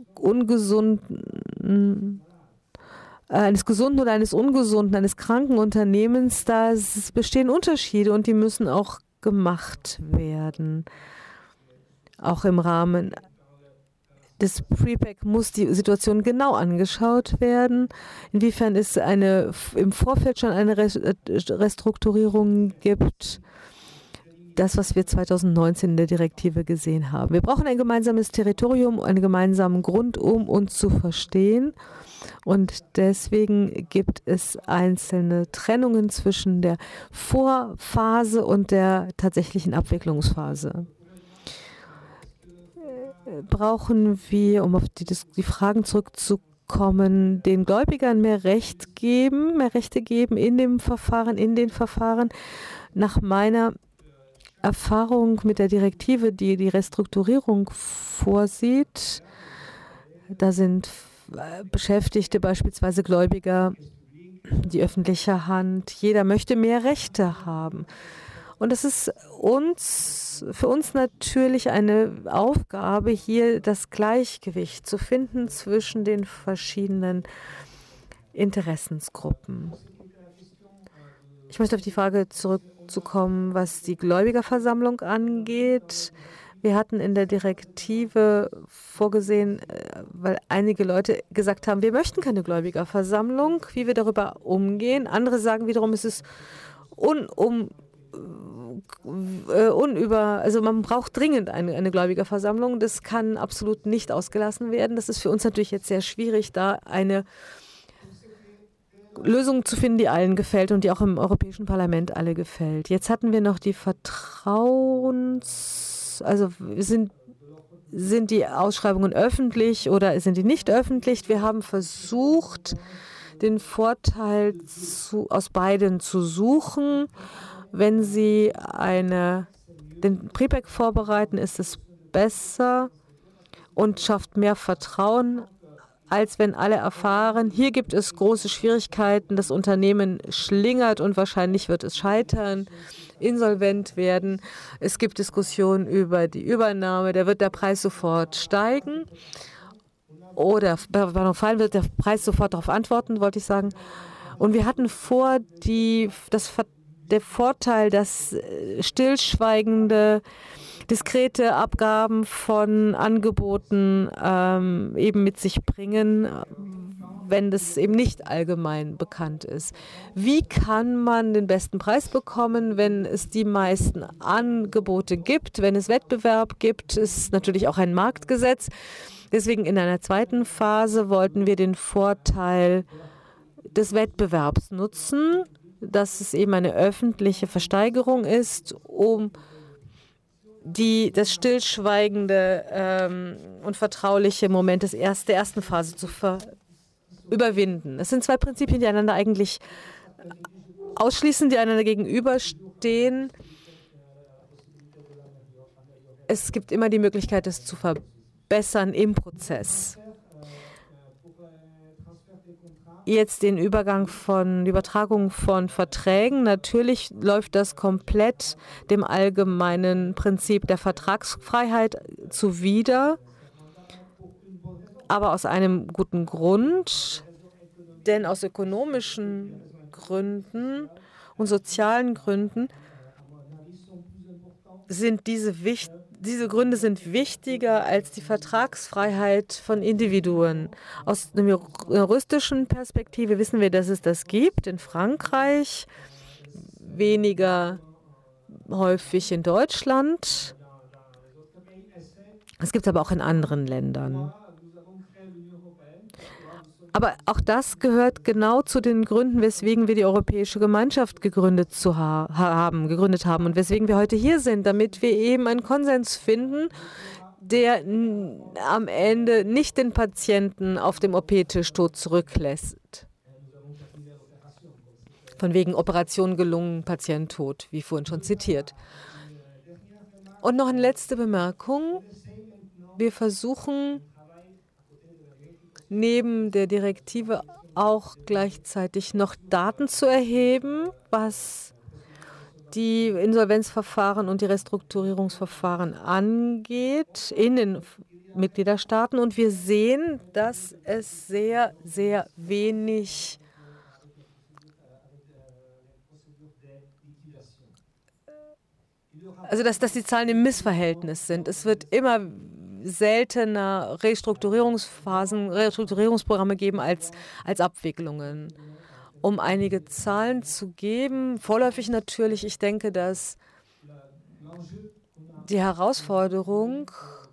gesunden oder eines ungesunden, eines kranken Unternehmens, da bestehen Unterschiede und die müssen auch gemacht werden. Auch im Rahmen des Prepack muss die Situation genau angeschaut werden. Inwiefern es im Vorfeld schon eine Restrukturierung gibt. Das, was wir 2019 in der Direktive gesehen haben. Wir brauchen ein gemeinsames Territorium, einen gemeinsamen Grund, um uns zu verstehen. Und deswegen gibt es einzelne Trennungen zwischen der Vorphase und der tatsächlichen Abwicklungsphase. Brauchen wir, um auf die Fragen zurückzukommen, den Gläubigern mehr Rechte geben in den Verfahren. Nach meiner Erfahrung mit der Direktive, die die Restrukturierung vorsieht, da sind Beschäftigte, beispielsweise Gläubiger, die öffentliche Hand, jeder möchte mehr Rechte haben. Und es ist für uns natürlich eine Aufgabe, hier das Gleichgewicht zu finden zwischen den verschiedenen Interessensgruppen. Ich möchte auf die Frage zurückzukommen, was die Gläubigerversammlung angeht. Wir hatten in der Direktive vorgesehen, weil einige Leute gesagt haben, wir möchten keine Gläubigerversammlung, wie wir darüber umgehen. Andere sagen wiederum, es ist also man braucht dringend eine Gläubigerversammlung. Das kann absolut nicht ausgelassen werden. Das ist für uns natürlich jetzt sehr schwierig, da eine Lösung zu finden, die allen gefällt und die auch im Europäischen Parlament alle gefällt. Jetzt hatten wir noch die also sind die Ausschreibungen öffentlich oder sind die nicht öffentlich? Wir haben versucht, den Vorteil aus beiden zu suchen. Wenn Sie den Prepack vorbereiten, ist es besser und schafft mehr Vertrauen, als wenn alle erfahren, hier gibt es große Schwierigkeiten, das Unternehmen schlingert und wahrscheinlich wird es scheitern, insolvent werden. Es gibt Diskussionen über die Übernahme, da wird der Preis sofort steigen oder bei Fallen wird der Preis sofort darauf antworten, wollte ich sagen. Und wir hatten vor, der Vorteil, dass stillschweigende, diskrete Abgaben von Angeboten eben mit sich bringen, wenn das eben nicht allgemein bekannt ist. Wie kann man den besten Preis bekommen, wenn es die meisten Angebote gibt, wenn es Wettbewerb gibt? Ist natürlich auch ein Marktgesetz. Deswegen in einer zweiten Phase wollten wir den Vorteil des Wettbewerbs nutzen, dass es eben eine öffentliche Versteigerung ist, um das stillschweigende und vertrauliche Moment der ersten Phase zu überwinden. Es sind zwei Prinzipien, die einander eigentlich ausschließen, die einander gegenüberstehen. Es gibt immer die Möglichkeit, es zu verbessern im Prozess. Jetzt den Übertragung von Verträgen. Natürlich läuft das komplett dem allgemeinen Prinzip der Vertragsfreiheit zuwider, aber aus einem guten Grund, denn aus ökonomischen Gründen und sozialen Gründen sind diese Gründe sind wichtiger als die Vertragsfreiheit von Individuen. Aus einer juristischen Perspektive wissen wir, dass es das gibt in Frankreich, weniger häufig in Deutschland. Es gibt es aber auch in anderen Ländern. Aber auch das gehört genau zu den Gründen, weswegen wir die Europäische Gemeinschaft gegründet haben und weswegen wir heute hier sind, damit wir eben einen Konsens finden, der am Ende nicht den Patienten auf dem OP-Tisch tot zurücklässt. Von wegen Operation gelungen, Patient tot, wie vorhin schon zitiert. Und noch eine letzte Bemerkung. Wir versuchen neben der Direktive auch gleichzeitig noch Daten zu erheben, was die Insolvenzverfahren und die Restrukturierungsverfahren angeht in den Mitgliederstaaten. Und wir sehen, dass es sehr, sehr wenig dass die Zahlen im Missverhältnis sind. Es wird immer seltener Restrukturierungsprogramme geben als Abwicklungen. Um einige Zahlen zu geben, vorläufig natürlich, ich denke, dass die Herausforderung,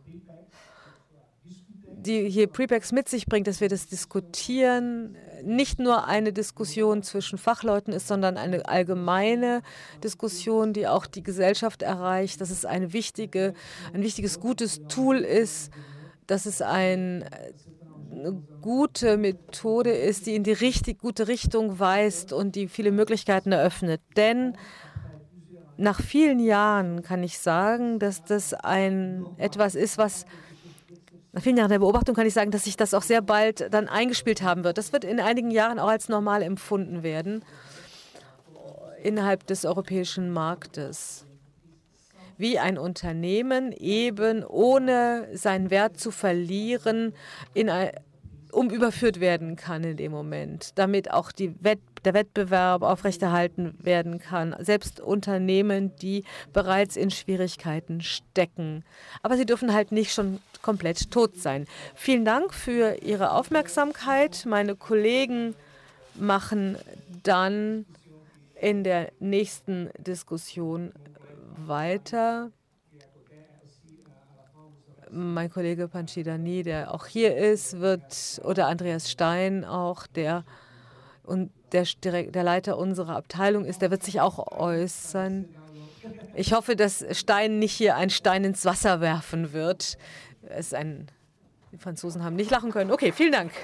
die hier Prepex mit sich bringt, dass wir das diskutieren, nicht nur eine Diskussion zwischen Fachleuten ist, sondern eine allgemeine Diskussion, die auch die Gesellschaft erreicht, dass es ein wichtiges, gutes Tool ist, dass es eine gute Methode ist, die in die gute Richtung weist und die viele Möglichkeiten eröffnet. Denn nach vielen Jahren kann ich sagen, dass das etwas ist, nach vielen Jahren der Beobachtung kann ich sagen, dass sich das auch sehr bald dann eingespielt haben wird. Das wird in einigen Jahren auch als normal empfunden werden innerhalb des europäischen Marktes. Wie ein Unternehmen eben ohne seinen Wert zu verlieren überführt werden kann in dem Moment, damit auch der Wettbewerb aufrechterhalten werden kann. Selbst Unternehmen, die bereits in Schwierigkeiten stecken. Aber sie dürfen halt nicht schon komplett tot sein. Vielen Dank für Ihre Aufmerksamkeit. Meine Kollegen machen dann in der nächsten Diskussion weiter. Mein Kollege Panchidani, der auch hier ist, oder Andreas Stein auch, der Leiter unserer Abteilung ist, der wird sich auch äußern. Ich hoffe, dass Stein nicht hier einen Stein ins Wasser werfen wird. Die Franzosen haben nicht lachen können. Okay, vielen Dank.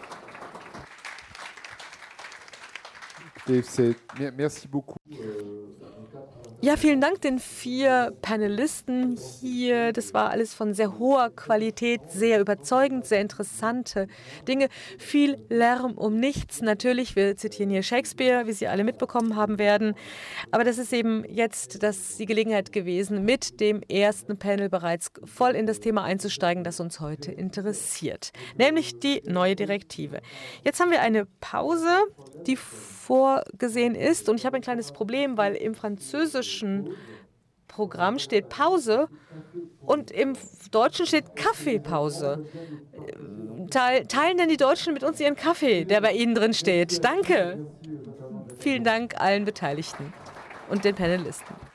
Merci beaucoup. Ja, vielen Dank den 4 Panelisten hier. Das war alles von sehr hoher Qualität, sehr überzeugend, sehr interessante Dinge. Viel Lärm um nichts. Natürlich, wir zitieren hier Shakespeare, wie Sie alle mitbekommen haben werden. Aber das ist eben jetzt die Gelegenheit gewesen, mit dem ersten Panel bereits voll in das Thema einzusteigen, das uns heute interessiert, nämlich die neue Direktive. Jetzt haben wir eine Pause, die vorgesehen ist. Und ich habe ein kleines Problem, weil im Französischen Programm steht Pause und im Deutschen steht Kaffeepause. Teilen denn die Deutschen mit uns ihren Kaffee, der bei Ihnen drin steht? Danke. Vielen Dank allen Beteiligten und den Panelisten.